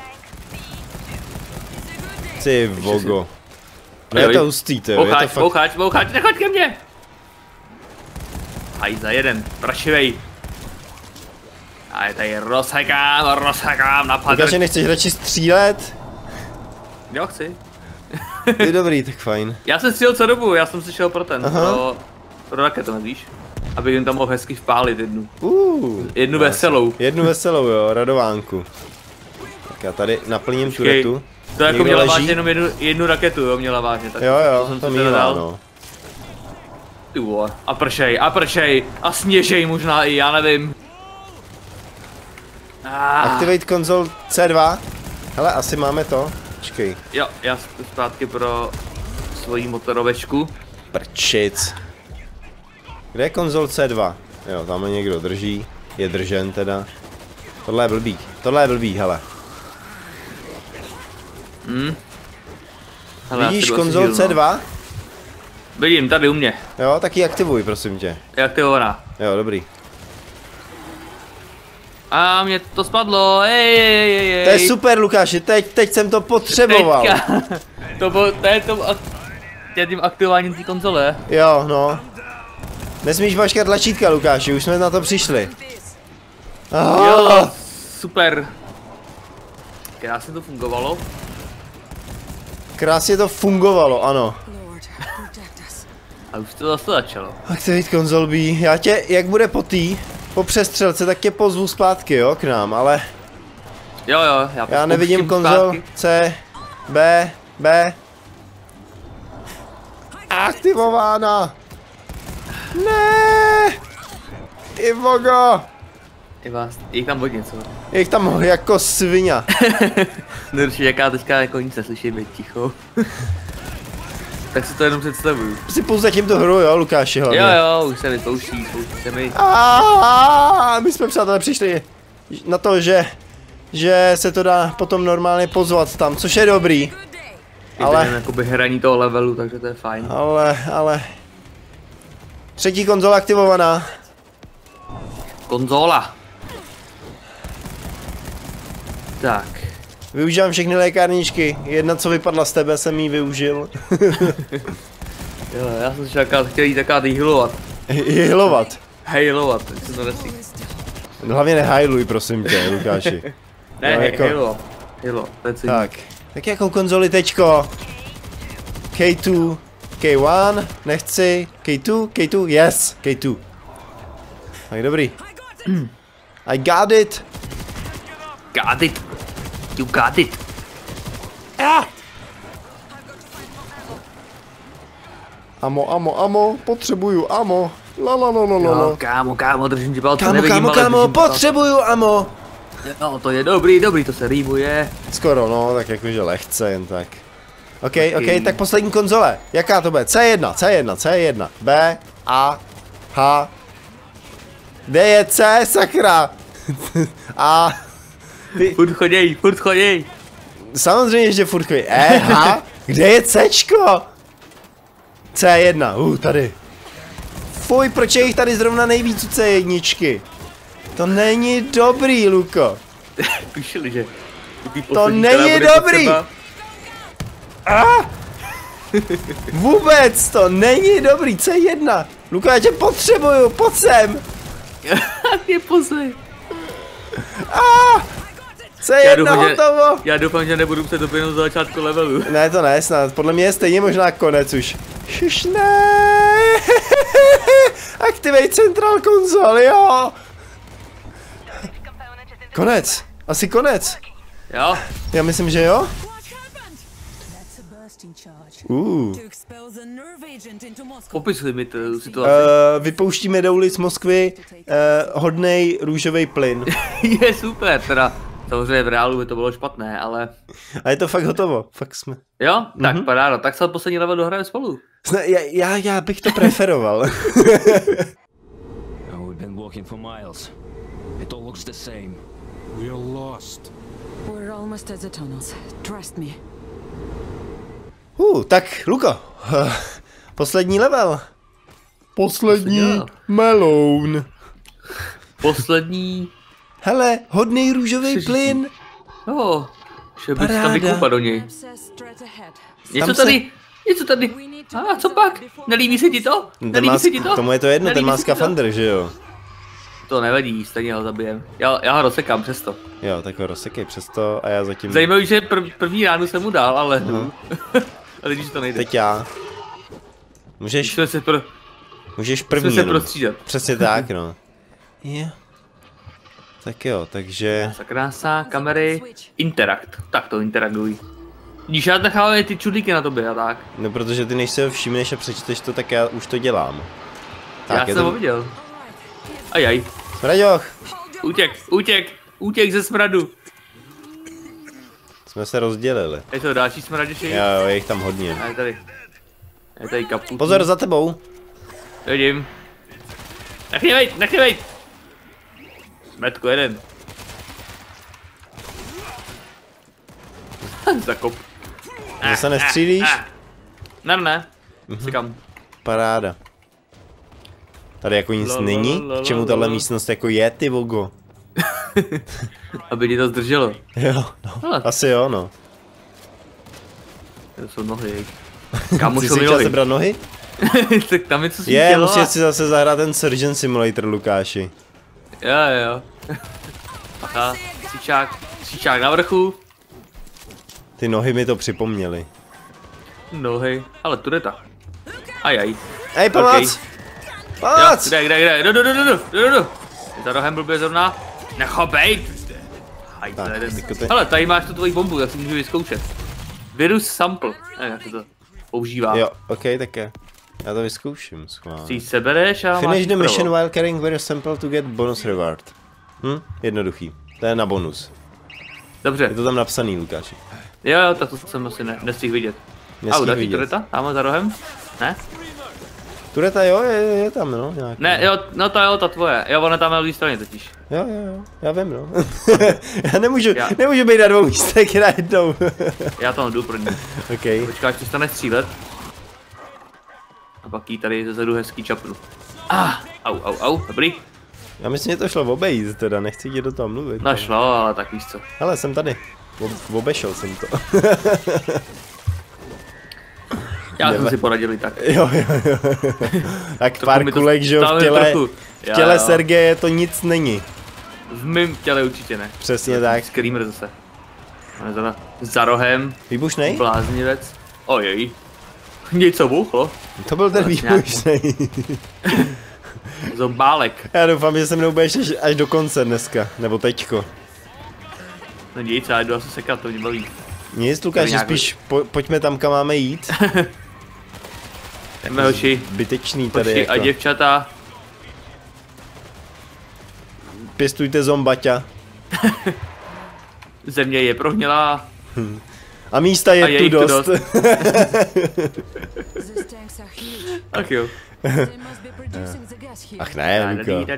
ty vogo. No Jo, je to jo. hustý, to jo, je to Boucháč, fakt... boucháč, boucháč, nechoď ke mně! Haj za jeden, prašivej. A je tady rozhekám, rozhekám, napadl. Lukáši, nechceš radši střílet? Jo, chci. Je dobrý, tak fajn. Já jsem střílel co dobu, já jsem si šel pro ten, Aha. pro, pro raketomet, víš? Aby jim tam mohl hezky vpálit jednu. Uh, Jednu krásně. veselou. Jednu veselou, jo, radovánku. Tak já tady naplním Počkej, turetu. To jako Někdo měla leží? vážně jenom jednu, jednu raketu, jo, měla vážně. Tak Jo, jo, jsem to si mývá, dal. no. Ty vole, a pršej, a pršej, a sněžej možná i, já nevím. Ah, Activate console C dva. Hele, asi máme to. Počkej. jo, já jdu zpátky pro svoji motorovečku. Prčic. Kde je konzol C dva? Jo, tam někdo drží. Je držen teda. Tohle je blbý. Tohle je blbý, hele. Hm. Hele, já si Vidíš jdu asi konzol žil, no. C dva? Vidím, tady u mě. Jo, tak ji aktivuj, prosím tě. Je aktivovaná. Jo, dobrý. A mě to spadlo, ej, ej, ej, ej. To je super, Lukáši, teď, teď jsem to potřeboval. Teďka. To bylo, to je to, ak- tě tím aktivováním té konzole. Jo, no. Nesmíš mačkat tlačítka, Lukáši, už jsme na to přišli. Jo, Aha. super. Krásně to fungovalo. Krásně to fungovalo, ano. Lord, protect us. A už to zase začalo. Activate console B. Já tě, jak bude po tý, po přestřelce, tak tě pozvu zpátky, jo, k nám, ale Jo, jo, já, já nevidím pouštím konzol zpátky. C, B, B. Aktivována. Ne. Ty vogo. Je vás, je jich tam hodně, co? Je jich tam jako svině. Nerší, jaká teďka jako nic neslyším, je ticho. Tak si to jenom představuju. Si pouze zatím tu hru, jo, Lukáši, hlavně. Jo, jo, už se vypouští, spouští se mi. A my jsme, přátelé, přišli na to, že, že se to dá potom normálně pozvat tam, což je dobrý. Ale... Ale- Je jakoby hraní toho levelu, takže to je fajn. Ale, ale... Třetí konzola aktivovaná. Konzola. Tak. Využívám všechny lékárničky. Jedna, co vypadla z tebe, jsem jí využil. Jo, já jsem si čakal, chtěl jít takát healovat. Hilovat. Healovat, tak se to nesí. Hlavně nehajluj, prosím tě, Lukáši. Ne, Jo, he, jako- healo. Healo, to je celý. Tak. Tak jakou konzoli teďko? K dva, K jedna, nechci, K dva, K dva, yes, K dva. Tak dobrý. I got it. Got it. You got it. Ah. Amo, amo, amo, potřebuju amo. La la la la la. Jo, kámo, kámo, držím ti palce, Kámo, nevidím, kámo, ale kámo, držím ti palce. potřebuju amo. No, to je dobrý, dobrý, to se rýmuje. Skoro, no, tak jakože lehce, jen tak. OK, OK, tak poslední konzole. Jaká to bude? C jedna, C jedna, C jedna. B, A, H. Kde je C, sakra? A. Ty, Furt choděj, furt choděj. samozřejmě, že furt chodí. E, H. Kde je Cčko? C jedna, uh, tady. Fuj, proč je jich tady zrovna nejvíc u C jedničky? To není dobrý, Luko. Píšeli, že? To není dobrý. Ah! Vůbec to není dobrý, C jedna. Luko, já tě potřebuju, pojď sem. Je posej. Ah! C jedna hotovo. Já doufám, že nebudu muset doběhnout za začátku levelu. Ne, to ne, snad. Podle mě je stejně možná konec už. Šiš, ne. Activate Central Console, jo. Konec. Asi konec. Jo? Já myslím, že jo. That's a bursting charge. Uh. To expel the nerve agent into Moscow. Popisuj mi tu situaci. Uh, vypouštíme do ulic Moskvy uh, hodnej růžový plyn. Je super, teda. Samozřejmě v reálu by to bylo špatné, ale... A je to fakt hotovo, fakt jsme. Jo? Tak Mhm. paráda, tak se poslední level dohrajeme spolu. Zna, já, já, já bych to preferoval. Oh, we've been walking for miles. It all looks the same. We're lost. We're almost at the tunnels. Trust me. Uh, tak, Luko. Uh, poslední level. Poslední meloun. Poslední... Hele, hodnej růžový Přežití. plyn. Jo, že bych Paráda. tam vykoupat do něj. Says straight ahead. Něco Tam se- tady, něco tady. A co pak? Nelíbí se ti to? Ten Nelíbí má, se ti to? tomu je to jedno, ten Nelíbí má se ti to? skafandr, že jo? To nevadí, stejně ho zabijem. Já, já ho rozsekám přesto. Jo, tak ho rozsekej přesto a já zatím... Zajímavý, že prv, první ránu jsem mu dal, ale... Mhm. A teď už to nejde. Teď já. Můžeš, Musíme se, pro, můžeš musíme první se jenom. prostřídat. Přesně tak, no. Jo. Tak jo, takže... Ta krása, kamery, interakt. Tak to interagují. Když já nechávají ty čudlíky na tobě a tak. No protože ty než se ho všimneš a přečteš to, tak já už to dělám. Já je jsem to... ho viděl. Ajaj. Smraďoch! Útěk, útěk, útěk ze smradu. Jsme se rozdělili. Je to další smraděši? Jo, jo, je jich tam hodně. A je tady. Je tady kapku. Pozor, za tebou! Vidím. Nech mě vejt, nech mě vejt. Metko jeden. Zakop. Že se nestřílíš? Ne, ne. Cikam. Paráda. Tady jako nic La, la, není? la, la, K čemu la, tahle la. místnost jako je, ty vogo? Aby ti to zdrželo. Jo, no. Hele. Asi jo, no. To jsou nohy. Kámo, Ty šel jsi mi chtěl nohy. sebrat nohy? Tak tam je co Je, svítilo. musíš si zase zahrát ten Surgeon Simulator, Lukáši. Jo, jo. Aha, síčák, síčák na vrchu. Ty nohy mi to připomněly. Nohy, ale tureta. Ajaj. Ej, pomoc! Okay. Jo, Pomoc! kde, kde, kde, jdu, jdu, jdu, jdu, jdu, jdu. Je za rohem blbě zrovna. Necho bejt! Haj, to Tak, jeden. jako ty- Hele, tady máš tu tvoji bombu, tak si můžu vyzkoušet. Virus sample. Ne, jak se to používá. Jo, ok, tak je. Já to vyzkouším, schválně. Si ji sebereš a máš Finish the ji mission vpravo. while carrying virus sample to get bonus reward. Hm, jednoduchý. To je na bonus. Dobře. Je to tam napsaný, Lukáši. Jo, jo, tak to jsem asi ne, nestihl vidět. Nestihl Au, další vidět. tureta? Tamhle za rohem? Ne? Tureta jo, je, je tam, no, nějak. Ne, jo, no ta jo, ta tvoje. Jo, ona tam je na druhé straně totiž. Jo, jo, jo, já vím, no. já nemůžu, Já- nemůžu být na dvou místech najednou. Já tam jdu pro ní. ok. Počkáš, až stane střílet. A pak jí tady zezadu hezký čapnu. Ah, au, au, au, dobrý. Já myslím, že to šlo obejít, teda nechci ti do toho mluvit. No šlo, ale tak víš co. Hele, jsem tady. Ob, obešel jsem to. Já jsem Nebe- si poradil i tak. jo, jo, jo. tak Trochu pár mi to kulek, že jo, v stále těle, trochu. v Jo, těle jo. Sergeje to nic není. V mém těle určitě ne. Přesně tak. Screamer zase. On za, za rohem. Výbušnej? Bláznivec. Ojej. Něco bouchlo. To byl ten Vlastně výbušnej. Zombálek. Já doufám, že se mnou budeš až, až do konce dneska, nebo teďko. No nic, já jdu asi sekat, to mě baví. Nic, Lukáš, nějak... spíš po, pojďme tam, kam máme jít. Jdeme hoši. Zbytečný tady Počkej, jako. a děvčata. Pěstujte zombaťa. Země je prohnilá. A místa je, A je tu jich tu dost. dost. These tanks are huge. Tak jo. They must be producing the gas here. Ach ne, Luka.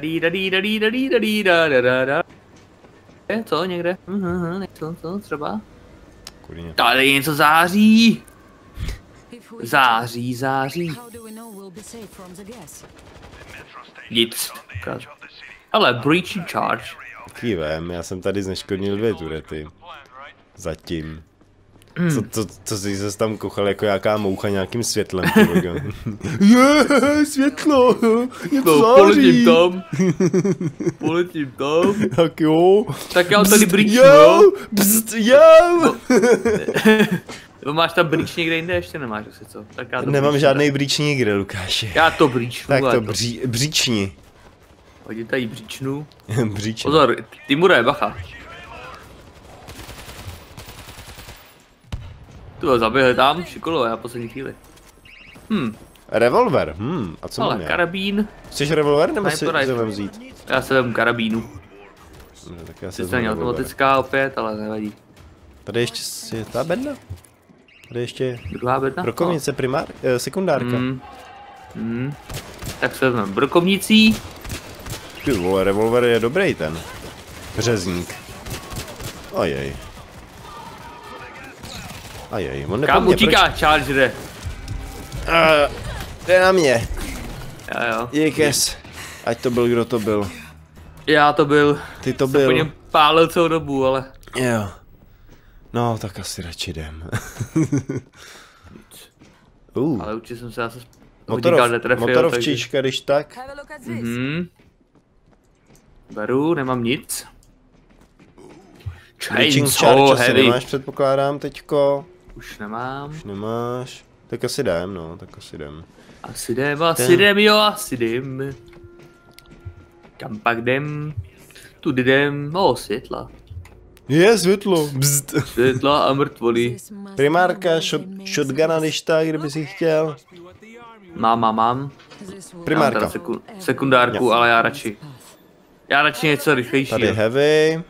Je co někde? Mhm, něco, co třeba? Kurně. Tady něco září. If we Září, září. how do we know we'll be safe from the gas? Nic. Ale breaching charge. Taký vem, já jsem tady zneškodnil dvě turety. Zatím. Co, co, co jsi se tam kochal jako jaká moucha nějakým světlem, ty vogo. Je, světlo, je to No, září. poletím tam. Poletím tam. Tak jo. Tak já tady Bzd, breach, jo, jo. bzd, jo. No máš tam breach někde jinde, ještě nemáš asi co? Tak já to Nemám breach žádný bříč nikde, Lukáši. Já to breachnu. Tak ale to bří, bříčni. Hodně tady breachnu. Bříčni. Pozor, Timure, bacha. Tu ho zaběhli tam, šikolo, já poslední chvíli. Hm, Revolver, hm, a co mám ale já? karabín. Chceš revolver nebo si Sniper rifle. to mám vzít? Já se vem karabínu. No, tak já se Sice vezmu není revolver. automatická opět, ale nevadí. Tady ještě je ta bedna? Tady ještě Druhá bedna? brokovnice primár, eh, sekundárka. Hmm. Hmm. Tak se vezmeme brokovnicí. Ty vole, revolver je dobrý ten. Řezník. Ajej. Ajej, on Kam nepomě, utíká chargere? Uh, jde na mě. Jo jo. Jekes. Ať to byl, kdo to byl. Já to byl. Ty to Jsem po byl. něm pálil celou dobu, ale... Jo. No, tak asi radši jdem. uh, Ale určitě jsem se zase... motorov, netrefil, motorovčička, když tak. Have a look at this. Takže... Hmm. Beru, nemám nic. Breaching Chainsaw charge asi heavy. nemáš, předpokládám, teďko. Už nemám. Už nemáš. Tak asi jdem, no, tak asi jdem. Asi jdem, asi jdem, jo, asi jdem. Kam pak jdem? Tudy jdem, no světla. Je světlo. Bzd. Světla a mrtvoly. This must Primárka, be shot, the shotguna, když tak, kdyby si chtěl. Mám, mám, mám. This will Primárka. Mám teda seku- sekundárku, ale já radši. Já radši něco rychlejšího. Tady heavy.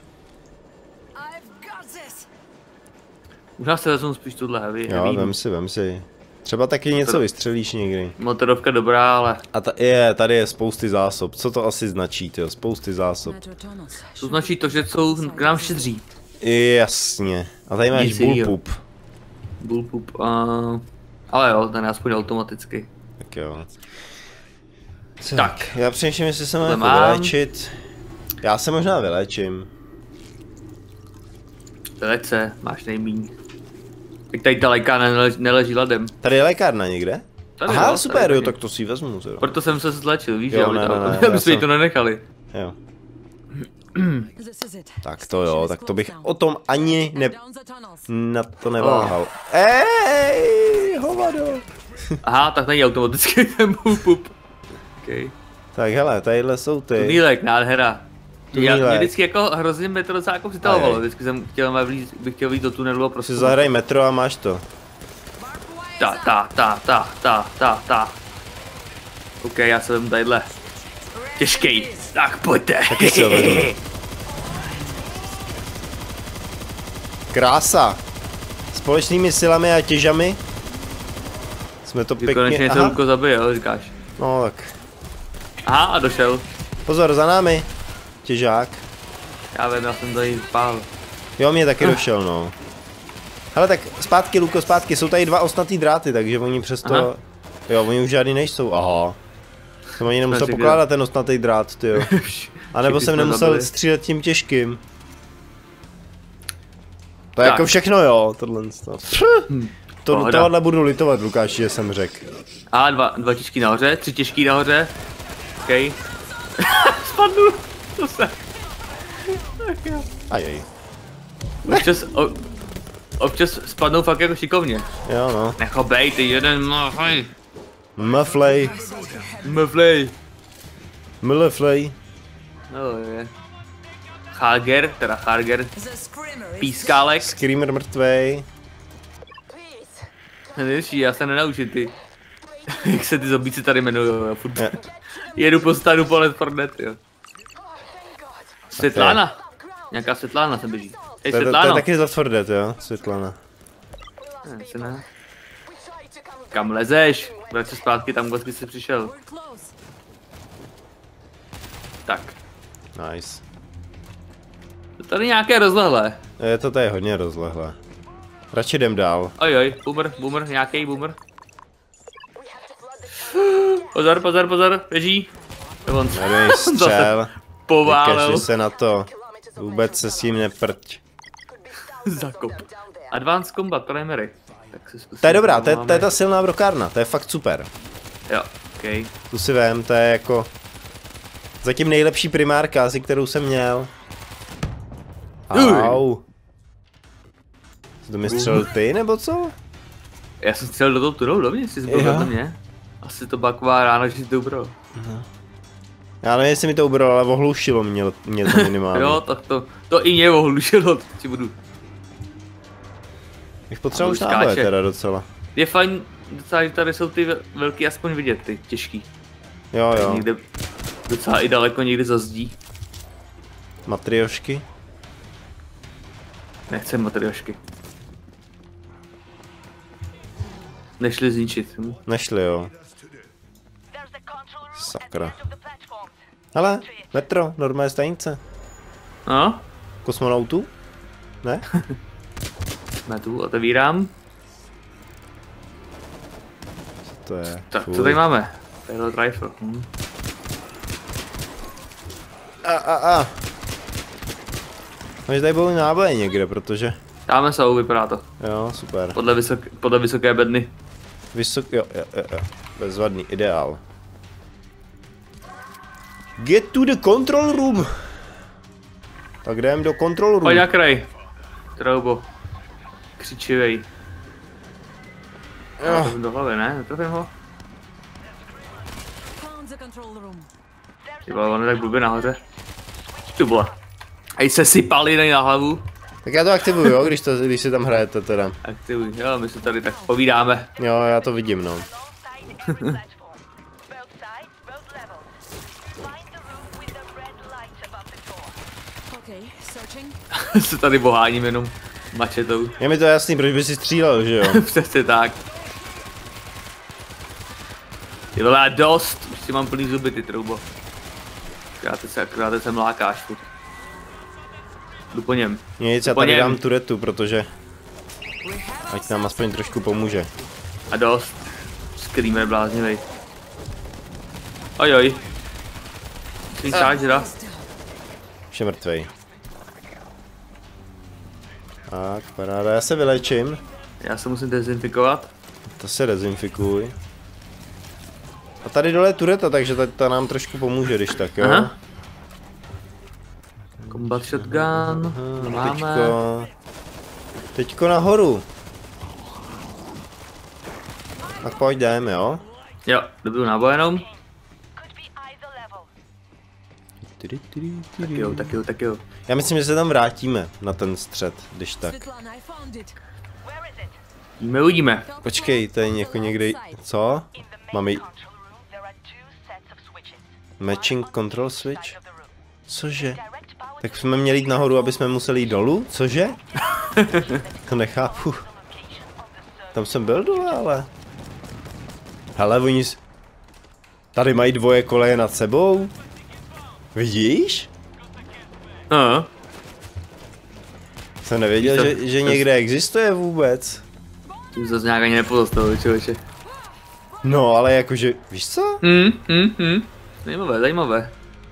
Možná se vezmu spíš tuhle heavy. Jo, heavy. vem si, vem si. Třeba taky něco vystřelíš někdy. Motorovka dobrá, ale A ta, je, tady je spousty zásob. Co to asi značí, tyjo? Spousty zásob. metro tunnels. to značí to, že jsou k nám štědří. Jasně. A tady máš Nic jinýho. bullpup. Bullpup, uh, ale jo, ten je aspoň automaticky. Tak jo. Tak. Já přemýšlím, jestli se mám Tohle jako mám. vylečit. Já se možná vylečím. Vyleď se, máš nejmíň. Tak tady ta lékárna neleží, neleží ladem. Tady je lékárna někde? Tady Aha, jo, super, tady jo, taky. tak to si vezmu. Zero. Proto jsem se zlečil, víš, Jo, aby, ne, to, ne, ne, aby já jsme jí jsem- to nenechali. Jo. This is it. Tak to jo, tak to bych o tom ani ne... Down the tunnels. na to neváhal. Ej, hovado. Aha, tak není automaticky ten bullpup. Okay. Tak hele, tadyhle jsou ty. Tunýlek, nádhera. Já, mě Tunýlek. vždycky jako hrozně mě to docela jako přitahovalo. Ajaj. Vždycky jsem chtěl vlíz, bych chtěl jít do tunelu a Si prostě zahraj metro a máš to. ta ta ta ta ta ta ta. OK, já se vemu tadyhle. Těžkej. Tak pojďte. Taky si ho vezmu. Krása. Společnými silami a těžami jsme to Že konečně pěkně... něco Aha, Luko zabije, říkáš. no tak. Aha, a došel. Pozor, za námi. Těžák. Já vím, já jsem tady pál. Jo, mě taky došel, no. Hele, tak zpátky, Luko, zpátky. Jsou tady dva ostnatý dráty, takže oni přesto... Aha. Jo, oni už žádný nejsou. Aha. Jsem ani nemusel Říkal. pokládat ten ostnatý drát, tyjo. A nebo Všichni jsem jsme nemusel zabili. střílet tím těžkým. To je Tak. jako všechno, jo, tohle. To, Pohoda. tohle budu litovat, Lukáši, že jsem řekl. A dva, dva těžký nahoře, tři těžký nahoře. OK. Spadnu. To se. Ajej. Občas, o, občas spadnou fakt jako šikovně. Jo no. Necho bej, ty jeden mlflej. Mlflej. Mlflej. Mlflej. No je. Charger, teda Charger. Pískálek. Screamer mrtvej. Nevíš, já se nenaučím ty. Jak se ty zombíci tady jmenují, já furt. Jedu po stanu po Left four Dead, jo. Světlána. Nějaká Světlána se běží. Hej, To je, to, to je Světláno. taky z Left four Dead, jo? Světlana. Ne, se ne. Kam lezeš? Vrať se zpátky tam, kde jsi přišel. Tak. Nice. To tady nějaké rozlehlé. Je to tady hodně rozlehlé. Radši jdem dál. Ojoj, boomer, boomer, nějaký boomer. Pozor, pozor, pozor, běží. On Nedej střel. poválel. Vykašli se na to. Vůbec se s tím neprť. Zakop. Advanced Combat Primary. Tak si zkusím. To je dobrá, to je, to je ta silná brokárna, to je fakt super. Jo, ok. Tu si vem, to je jako... Zatím nejlepší primárka, asi kterou jsem měl. Au. Jsi to mi střelil ty, nebo co? Já jsem střelil do toho tunelu dovnitř, jsi zbyl vedle mě. Asi to byla taková rána, že jsi to ubral. Já nevím, jestli mi to ubralo, ale ohlušilo mě, mě to minimálně. Jo, tak to, to i mě ohlušilo, to ti budu. Bych potřeboval A už už náboje skáče. teda docela. Je fajn, docela, že tady jsou ty vel- velký aspoň vidět, ty těžký. Jo, jo. Někde docela i daleko někde za zdí. Matriošky. Nechcem matriošky. Nešli zničit. Hm. Nešli, jo. Sakra. Hele, metro, normální stanice. No, Kosmonautů? Ne? jsme tu, otevírám. Co to je? Tak, Fuj. co tady máme? Payload rifle. Hm. A, a, a. Takže tady byly náboje někde, protože... Dáme se, vypadá to. Jo, super. Podle, vysok, podle vysoké bedny. Vysok... Jo, jo, jo, jo. Bezvadný, ideál. Get to the control room! Tak jdem do control room. Pojď na kraj. Troubo. Křičivej. Jo. Do hlavy, ne? Netrofím ho. Ty vole, on je tak blbě nahoře. Ty vole. Ej, se sypal jiný na hlavu. Tak já to aktivuju, jo, když, to, když si tam hrajete teda. Aktivuj, jo, my se tady tak povídáme. Jo, já to vidím, no. Se tady boháním jenom mačetou. Je mi to jasný, proč by si střílel, že jo? Přesně tak. Ty vole, dost. Už si mám plný zuby, ty troubo. Akorát se, akorát se mlákáš furt. Jdu po něm. Nic, já Po tady něm. dám turetu, protože... Ať nám aspoň trošku pomůže. A dost. Screamer bláznivej. Ojoj. Svým chargera. Už je mrtvej. Tak, paráda, já se vylečím. Já se musím dezinfikovat. To se dezinfikuj. A tady dole je tureta, takže ta, ta nám trošku pomůže, když tak, jo? Aha. Combat shotgun. To máme. Teďko... Teďko nahoru. Tak pojď, jdeme, jo? Jo, dobiju náboj jenom. Tak jo, tak jo, tak jo. Já myslím, že se tam vrátíme na ten střed, když tak. Jdeme, uvidíme. Počkej, to je jako někde... Co? Máme... Matching control switch? Cože? Tak jsme měli jít nahoru, aby jsme museli jít dolů? Cože? To nechápu. Tam jsem byl dole, ale... Hele, oni... s- Tady mají dvoje koleje nad sebou? Vidíš? Aha. Jsem nevěděl, Víš to- že, že to- někde existuje vůbec. Tím zase nějak ani nepozastavil, člověče. No, ale jakože... Víš co? Hm, hm, hm. Zajímavé, zajímavé.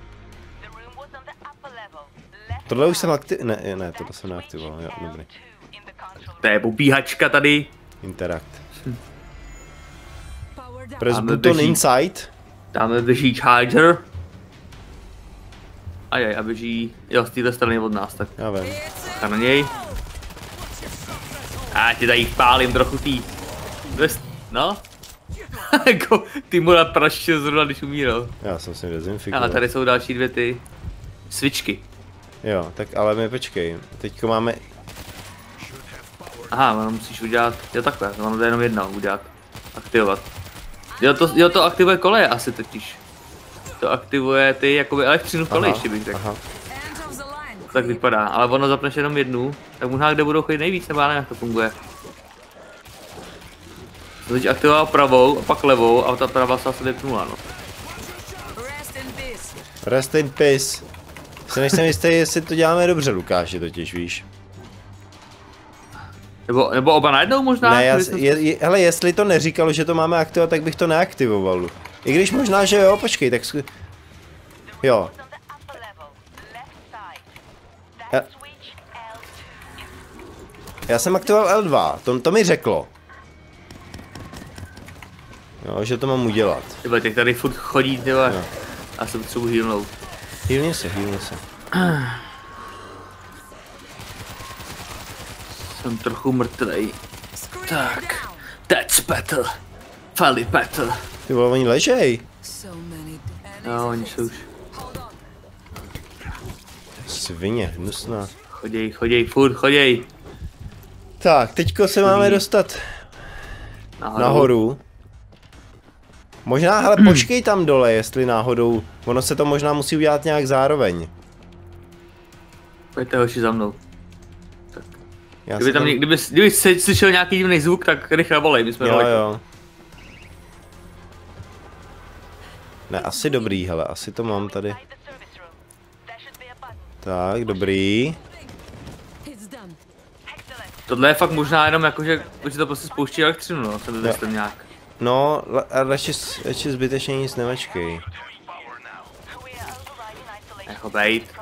Tohle už jsem aktiv... Ne, ne, tohle jsem neaktivoval, jo, dobrý. To je pobíhačka tady. Interact. Press Máme button běží. inside. Dáme běží charger. Ajaj, a běží, jo, z téhle strany od nás, tak Já vím. a na něj. Já ti tady pálím trochu tý. No? Jako ty mu napraštil zrovna, když umíral. Já jsem si dezinfikoval. Ale tady jsou další dvě ty svičky. Jo, tak ale my počkej. Teďko máme... Aha, ono musíš udělat, jo takhle, to mám jenom jedno udělat. Aktivovat. Jo to, jo, to aktivuje koleje asi totiž. To aktivuje ty jakoby elektřinu v kolejišti bych řekl. Aha. Tak vypadá, ale ono zapneš jenom jednu, tak možná kde budou chodit nejvíc, nebo já nevím jak to funguje. To teď aktivoval pravou a pak levou a ta pravá se asi vypnula, no. Rest in peace. Se nejsem jistý, jestli to děláme dobře, Lukáši, totiž víš. Nebo, nebo oba najednou možná? Ne, já, je, je, hele, jestli to neříkalo, že to máme aktivovat, tak bych to neaktivoval. I když možná, že jo, počkej, tak... Jo. Já, já jsem aktivoval L dva, to, to mi řeklo. Jo, že to mám udělat. Tyba, těch tady furt chodí, tyba. No. Já se potřebuji healnout. Healni se, healni se. Jsem trochu mrtvej. Tak. That's better. Fali better. Ty vole, oni ležej. No, oni jsou už. Svině, hnusná. Choděj, choděj, furt choděj. Tak, teďko se máme dostat nahoru. nahoru. Možná, hele, počkej tam dole, jestli náhodou, ono se to možná musí udělat nějak zároveň. Pojďte hoši za mnou. Tak. Já kdyby tam, tam... kdyby, kdyby slyšel nějaký divný zvuk, tak rychle volej, my jsme jo, daleko. Jo. Ne, asi dobrý, hele, asi to mám tady. Tak, dobrý. Tohle je fakt možná jenom jako, že, že to prostě spouští elektřinu, no, jsem to nějak. No, ale radši, radši zbytečně nic nemačkej. Jako bejt.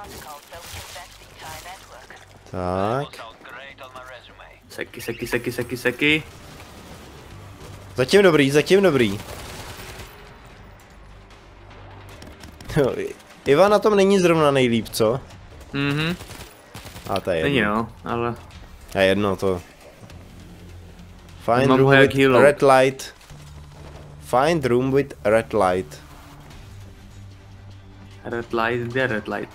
Tak. Seky, seky, seky, seky, seky. Zatím dobrý, zatím dobrý. No, Iva na tom není zrovna nejlíp, co? Mhm. A to je jedno. Není no, ale... A jedno to. Find room with red light. Find room with red light. Red light, kde je red light?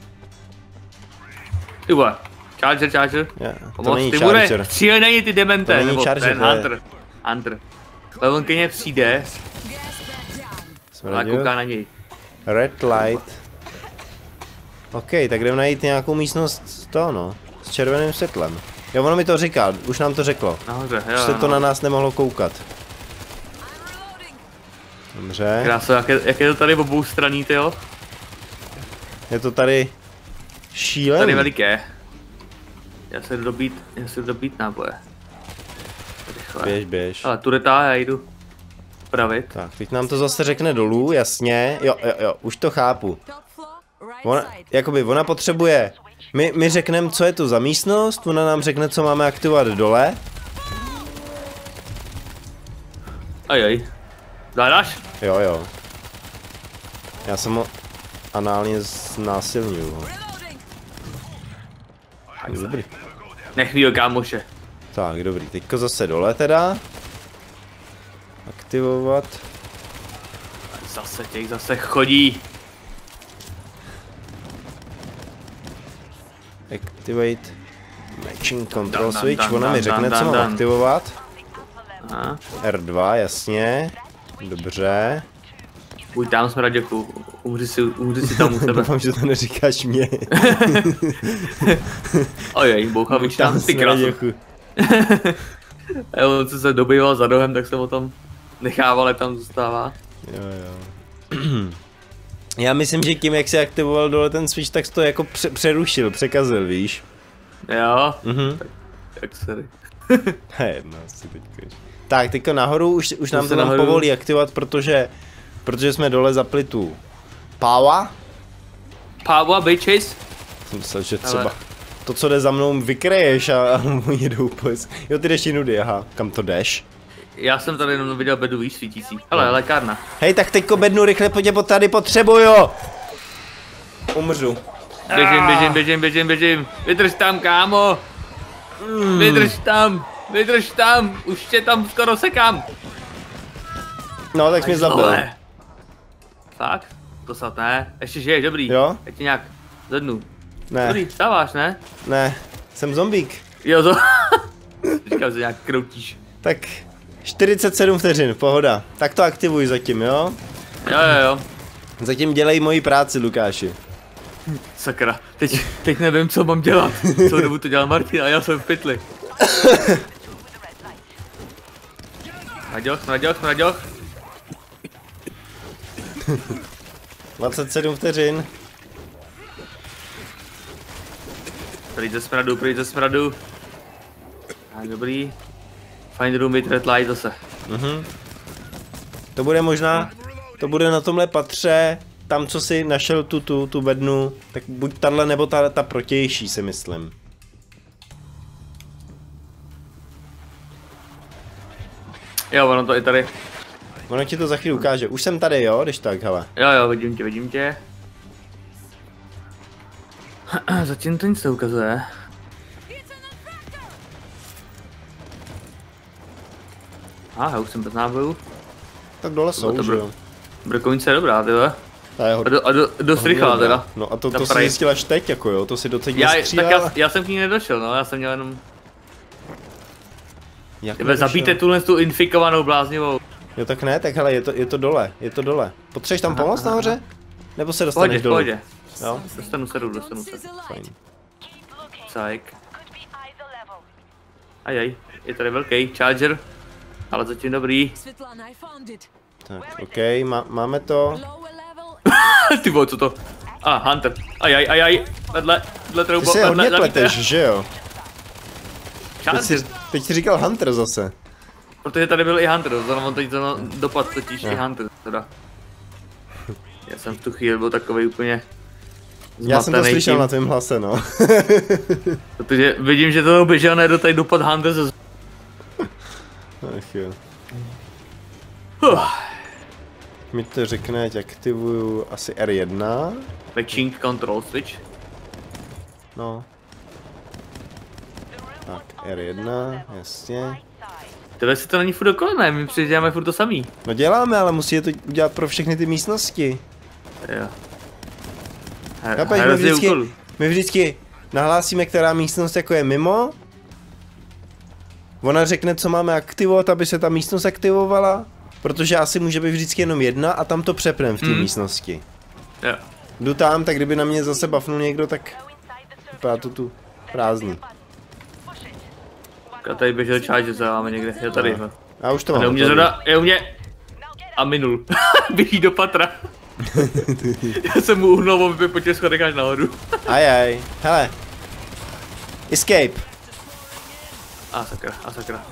Ty vole, charger, charger. Yeah, to Pomoc, není ty charger. bude, střílenej ty demente, to není nebo charger, ten hunter. Hunter. Levonkyně přijde. Ale kouká na něj. Red light. OK, tak jdeme najít nějakou místnost z toho, no. S červeným světlem. Jo, ono mi to říká, už nám to řeklo. Nahoře, jo, už se to no. na nás nemohlo koukat. Dobře. Krása, jak je, jak je to tady v obou straní, tyjo? Je to tady šílený. Tady veliké. Já se jdu dobít, já se jdu dobít náboje. Rychle. Běž, běž. Ale tureta, já jdu pravit. Tak, teď nám to zase řekne dolů, jasně. Jo, jo, jo, už to chápu. Ona, jakoby, ona potřebuje, my, my řekneme, co je to za místnost, ona nám řekne, co máme aktivovat dole. Ajaj. Zádáš? Jo, jo. Já jsem ho análně znásilňuju. Dobrý. Nechvíl, kámoše. Tak, dobrý, teďko zase dole teda. Aktivovat. Zase těch zase chodí. Activate matching control switch, ona mi řekne, co mám aktivovat. Aha. R dva, jasně. Dobře. Buď tam smraděku, umři si, umři si tam u sebe. Doufám, že to neříkáš mě. Ojej, bouchavičná, ty krásu. A on co se dobýval za rohem, tak jsem o tom nechával, jak tam zůstává. Jo, jo. Já myslím, že tím, jak se aktivoval dole ten switch, tak jsi to jako pře přerušil, překazil, víš? Jo, mhm. Tak, jak sorry. Jedno, asi teďko. Tak, teďko nahoru už, už nám to tam povolí aktivovat, protože, protože jsme dole zapli tu power. Power, bitches. Jsem myslel, že třeba ale... to, co jde za mnou, vykreješ a, a oni jdou pojď. Jo, ty jdeš jinudy, aha, kam to jdeš? Já jsem tady jenom viděl bedu, víš, svítící. Hele, no. Lékárna. Hej, tak teďko bednu, rychle pojď, po tady potřebuju. Umřu. Běžím, běžím, běžím, běžím, běžím. Vydrž tam, kámo. Mm. Vydrž tam. Vydrž tam, už tě tam skoro sekám. No, tak jsi mě zabil. Dole. Fakt? To snad ne. Ještě žiješ, dobrý. Jo? Já ti nějak zednu. Ne, Dobrý, vstáváš, ne? ne, jsem zombík. Jo, to... Říkám, že nějak kroutíš. Tak čtyřicet sedm vteřin, pohoda. Tak to aktivuj zatím, jo? Jo, jo, jo. Zatím dělej moji práci, Lukáši. Sakra, teď, teď nevím, co mám dělat. Co dobu to dělal Martin a já jsem v pytli. Smraďoch, smraďoch, smraďoch. dvacet sedm vteřin. Pryč ze smradu, pryč ze smradu. Tak, dobrý. Find room with red light zase. Mhm. To bude možná, to bude na tomhle patře, tam co si našel tu, tu, tu bednu, tak buď tahle nebo ta, ta protější si myslím. Jo, ono to i tady. Ono ti to za chvíli ukáže. Už jsem tady, jo, když tak, hele. Jo, jo, vidím tě, vidím tě. Zatím to nic neukazuje. Aha, už jsem bez nábojů. Tak dole jsou, že jo. Brkovnice je dobrá, tyhle. Ta je A, hodně, do, a do, dost rychlá teda. No a to, Ta to jsi prej. zjistil až teď, jako jo, to si docela Já, tak střílel. já, já jsem k ní nedošel, no, já jsem měl jenom... Jak Tebe nedošel? zabijte tuhle tu infikovanou bláznivou. Jo tak ne, tak hele, je to, je to dole, je to dole. Potřebuješ tam pomoct nahoře? Nebo se dostaneš Pohodě, dolů? pohodě. Jo, Dostanu se dolů, dostanu se. fajn. Cajk. Ajaj, je tady velký charger. Ale zatím dobrý. Svetlana, I found it. Tak, OK, má, máme to. Lower level. Ty vole, co to? A, ah, Hunter. Ajaj, ajaj, vedle, vedle Ty troubo, si vedle, hodně zabijte. pleteš, že jo? Teď Charger, jsi, teď jsi říkal Hunter zase. protože tady byl i Hunter, zrovna on teď to dopad totiž i Hunter, teda. Já jsem v tu chvíli byl takovej úplně Já jsem to zmatenej slyšel tím, na tvém hlase, no. protože vidím, že to běžel ne do tady dopad Hunter ze... Ach jo. Huh. Mi to řekne, ať aktivuju asi R jedna. Matching control switch. No. Tak, R jedna, jasně. Tebe si to není furt dokolené, my přiděláme furt to samý. No děláme, ale musí je to udělat pro všechny ty místnosti. Jo. Her, Chápeš, my hrozně vždycky, úkolů. my vždycky nahlásíme, která místnost jako je mimo. Ona řekne, co máme aktivovat, aby se ta místnost aktivovala. Protože asi může být vždycky jenom jedna a tam to přepnem v té Hmm. místnosti. Jo. Jdu tam, tak kdyby na mě zase bafnul někdo, tak vypadá to tu prázdný. Já tady běžel charge, co máme někde, je tady. No. Já už to A mám. neumě hotový. zada, je u mě. A minul. Běží do patra. Já jsem mu uhnul, on by po těch schodech až nahoru. Ajaj, hele. Escape. A sakra, a sakra.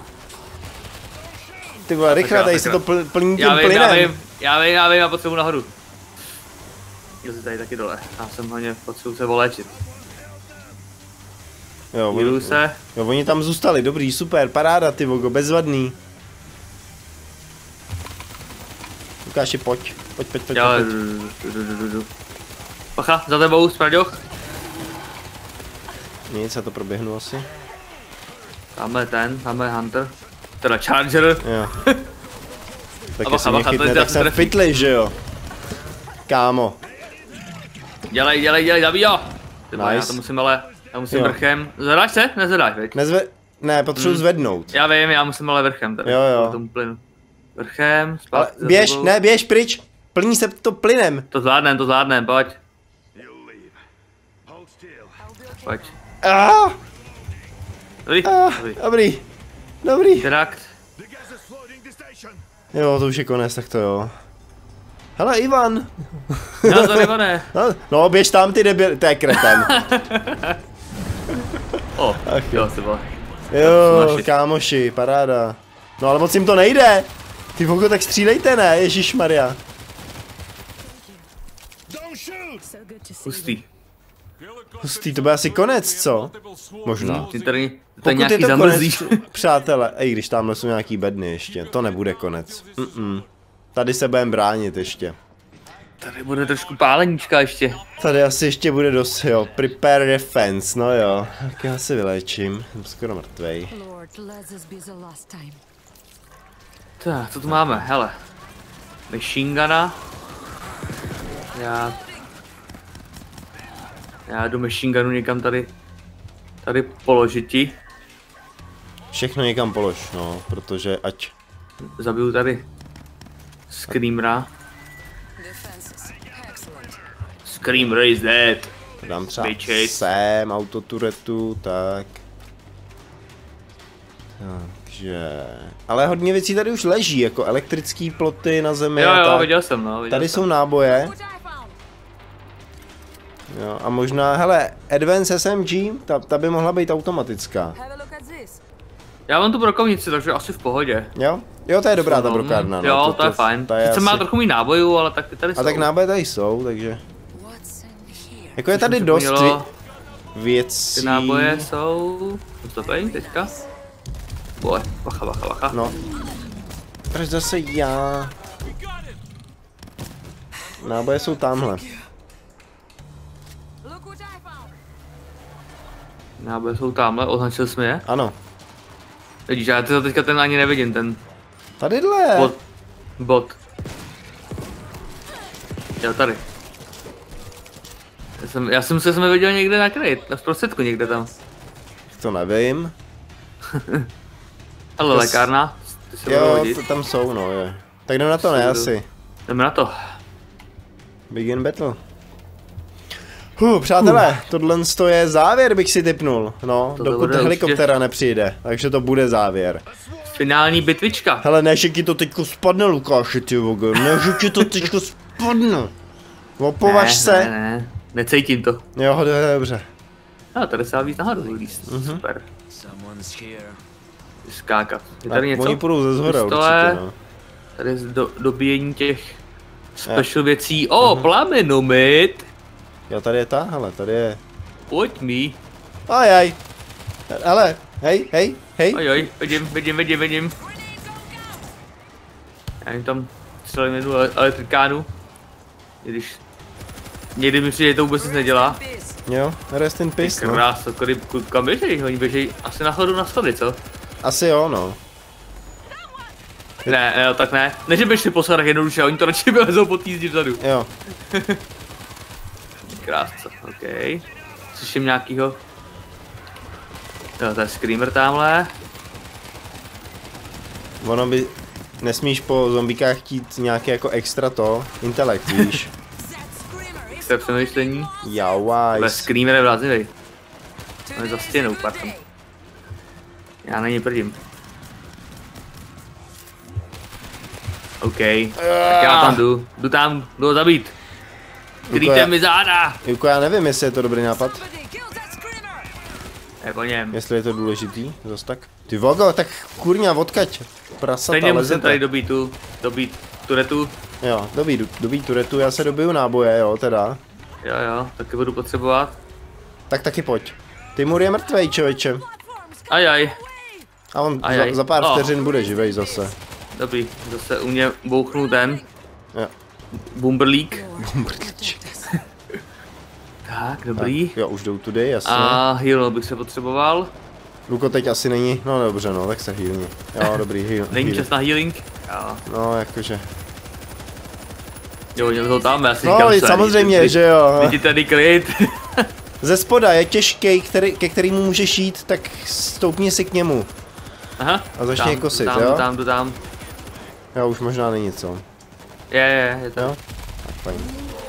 Ty vole, rychle, sakra, tady se sakra. to pl plní tím Já vím, já plynem. vím, já vím, já vím, já potřebuji nahoru. Jo, jsi tady taky dole. Já jsem hlavně potřebuji se voléčit. Jo, Míru oni, se. jo, oni tam zůstali, dobrý, super, paráda, ty vogo, bezvadný. Lukáši, pojď, pojď, pojď, pojď, Já pojď. jdu, jdu, jdu, jdu, jdu. Pacha, za tebou, smraďoch. Nic, já to proběhnu asi. Tamhle ten, tamhle Hunter. Teda Charger. Jo. Tak A jestli bacha, mě bacha, chytne, to je tak jsem v trefí. pytli, že jo. Kámo. Dělej, dělej, dělej, zabij jo. Tyba, já Nice. to musím ale, já musím Jo. vrchem. Zadáš se? Nezadáš, veď? Nezve... Ne, potřebuji Hmm. zvednout. Já vím, já musím ale vrchem tady. Jo, jo. K tomu plynu. Vrchem, Ale zpátky za běž, tebou. ne, běž pryč. Plní se to plynem. To zvládnem, to zvládnem, pojď. You'll leave. Hold still. Pojď. Ah, Dobrý, ah, dobrý. dobrý. Dobrý. Interakt. The gas is flooding the station. Jo, to už je konec, tak to jo. Hele, Ivan. No, to nevadé. No, no, běž tam, ty debil, to je kreten. O, Ach jo. jo, ty vole. Jo, Smašit. kámoši, paráda. No ale moc jim to nejde. Ty vogo, tak střílejte, ne, ježišmarja. Don't shoot! So good to see you. Hustý. Hustý, to bude asi konec, co? Možná. Ty tady, to Pokud nějaký je to zamrzlý. konec, přátelé, ej, když tamhle jsou nějaký bedny ještě, to nebude konec. Mm -mm. Tady se budeme bránit ještě. Tady bude trošku páleníčka ještě. Tady asi ještě bude dost, jo. Prepare defense, no jo. Tak já si vylečím, jsem skoro mrtvej. Lord, let this be the last time. Tak, co tu máme? Hele. Machine guna. Já... Já jdu machine gunu někam tady... Tady položiti. Všechno někam polož, no, protože ať... Zabiju tady... Screamera. Screamer is dead. Dám třeba Bitches. sem, autoturetu, tak... Takže... Ale hodně věcí tady už leží, jako elektrické ploty na zemi Jo, a jo, tak. viděl jsem, no. Viděl Tady jsem. jsou náboje. Jo, a možná, hele, Advance S M G, ta, ta by mohla být automatická. Já mám tu brokovnici, takže asi v pohodě. Jo? Jo, to je dobrá ta brokárna, no. Jo, to, to je fajn. To je Sice asi... má trochu mý nábojů, ale tak ty tady jsou. A tak náboje tady jsou, takže... Jako je tady Což mi dost připomnělo, věcí... Ty náboje jsou... Stopej, teďka. Boj, bacha, bacha, bacha. No. Proč zase já? Náboje jsou tamhle. Náboje jsou tamhle, označil jsi mi je? Ano. Vidíš, já to teďka ten ani nevidím, ten Tadyhle. bot. Bot. Jo, tady. Já jsem, já jsem se jsme viděl někde na kraji, na prostředku někde tam. To nevím. Ale To lékárna, ty se budou Jo, hodit. to tam jsou, no je. Tak jdem na to, ne Jsou- asi. Jdeme na to. Begin battle. Huh, přátelé, tohle je závěr, bych si tipnul. No, Tohle dokud bude helikoptéra určitě- nepřijde, takže to bude závěr. Finální bitvička. Hele, ne, že ti to teďko spadne, Lukáši, ty vogo, ne, že ti to teďko spadne. Opovaž ne, se. Ne, ne, necítím to. Jo, to je dobře. A tady se dá víc nahoru líst. Mhm. Super. Someone's here. Skákat. Je A tady něco? oni půjdou ze zhora Pistole. určitě, no. Tady je do, dobíjení těch special věcí. O, oh, plamenomit. Jo, tady je ta, hele, tady je. Pojď mi. Ajaj. Hele, hej, hej, hej. Ojoj, vidím, vidím, vidím, vidím. Já jim tam střelím jednu ele- elektrikánu. I když někdy mi přijde, že to vůbec nic nedělá. Jo, rest in peace, no. Krása, kudy, kud- kam běžej? Oni běžej asi nahoru na schody, co? Asi jo, no. Ne, ne, tak ne. Ne, že běžte po schodech jednoduše, oni to radši vylezou po té zdi vzadu. Jo. Krásce, ok. Slyším nějakýho. Jo, to je screamer tamhle. Ono by... Nesmíš po zombíkách chtít nějaké jako extra to, intelekt, víš. Chce přemýšlení. Jauaj. Bez screamer je vrazivej. On je za stěnou, pardon. Já na něj prdím. OK, tak já tam jdu. Jdu tam, jdu ho zabít. Kryjte já- mi záda! Juko, já nevím, jestli je to dobrý nápad. Je po něm. Jestli je to důležitý, zas tak. Ty vogo, tak kurňa, odkaď. Prasata, Stejně musím lezete. tady dobít tu, dobít turetu. Jo, dobí, dobí turetu, já se dobiju náboje, jo, teda. Jo, jo, taky budu potřebovat. Tak taky pojď. Timur je mrtvej, člověče. Ajaj, A on Ajaj. za, za pár Oh. vteřin bude živej zase. dobrý, zase u mě bouchnul ten. Jo. Bumberlík. Tak, dobrý. Tak, jo, už jdou tudy, jasně. A heal bych se potřeboval. Luko teď asi není, no dobře, no, tak se healni. Jo, dobrý, heal. Není heal. čas na healing? Jo, No, jakože. jo, oni to tam, já si No, říkám, i co, samozřejmě, teď- že jo. teď ti tady klid. Ze spoda je těžký, který, ke kterému můžeš jít, tak stoupni si k němu. Aha. A začni tam, je kosit, tam, jo? Jdu tam, jdu tam. Jo, už možná není co. Je, je, je to. Jo? Tak fajn.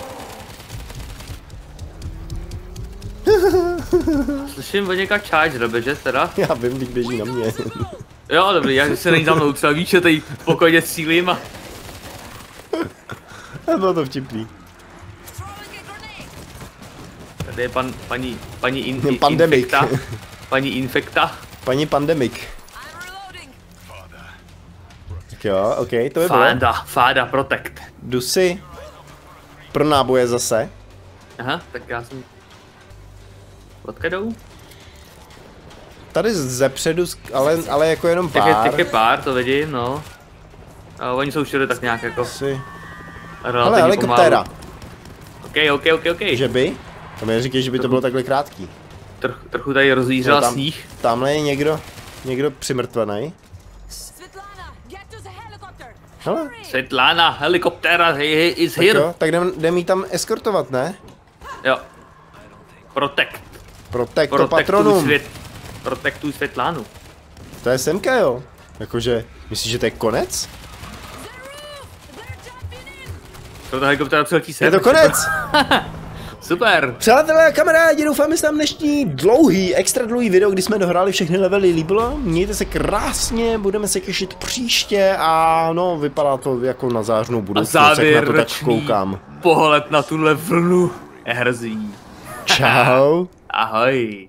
Slyším od něka charge, běže teda. Já vím, teď běží na mě. Jo, dobrý, já se není za mnou, třeba víš, že tady pokojně střílím a... Bylo to vtipný. Tady je pan, paní, paní in, in, Pandemic. infekta. Paní infekta. Paní Pandemic. Tak jo, ok, to by bylo. Fáda, fáda, protect. Jdu si pro náboje zase. Aha, tak já jsem... Odkud jdou? Tady zepředu, ale, ale jako jenom Těch je, pár. těch je pár, to vidím, no. A oni jsou všude tak nějak jako Si. relativně Hele, helikoptéra. pomalu. OK, OK, OK, OK. Že by? To mi říkej, že by to bylo takhle krátký. Troch, trochu tady rozjířila tam, sníh. Tamhle je někdo, někdo přimrtvený. Svetlana, get to the helicopter. Hele, Svetlana, helikoptéra, he, he is tak here. jo, tak jdem, jdem jí tam eskortovat, ne? Jo. Protect. Protect to Protektuj patronum. svět. Protektuj Světlánu. To je semka, jo. Jakože, myslíš, že to je konec? To ta helikoptéra přiletí sem. Je to konec! Super. Přátelé a kamarádi, doufám, že se nám dnešní dlouhý, extra dlouhý video, kdy jsme dohráli všechny levely, líbilo. Mějte se krásně, budeme se těšit příště a no, vypadá to jako na zářnou budoucnost, jak na to tak závěrečný koukám. pohled na tuhle vlnu erzí. Čau. Ahoj.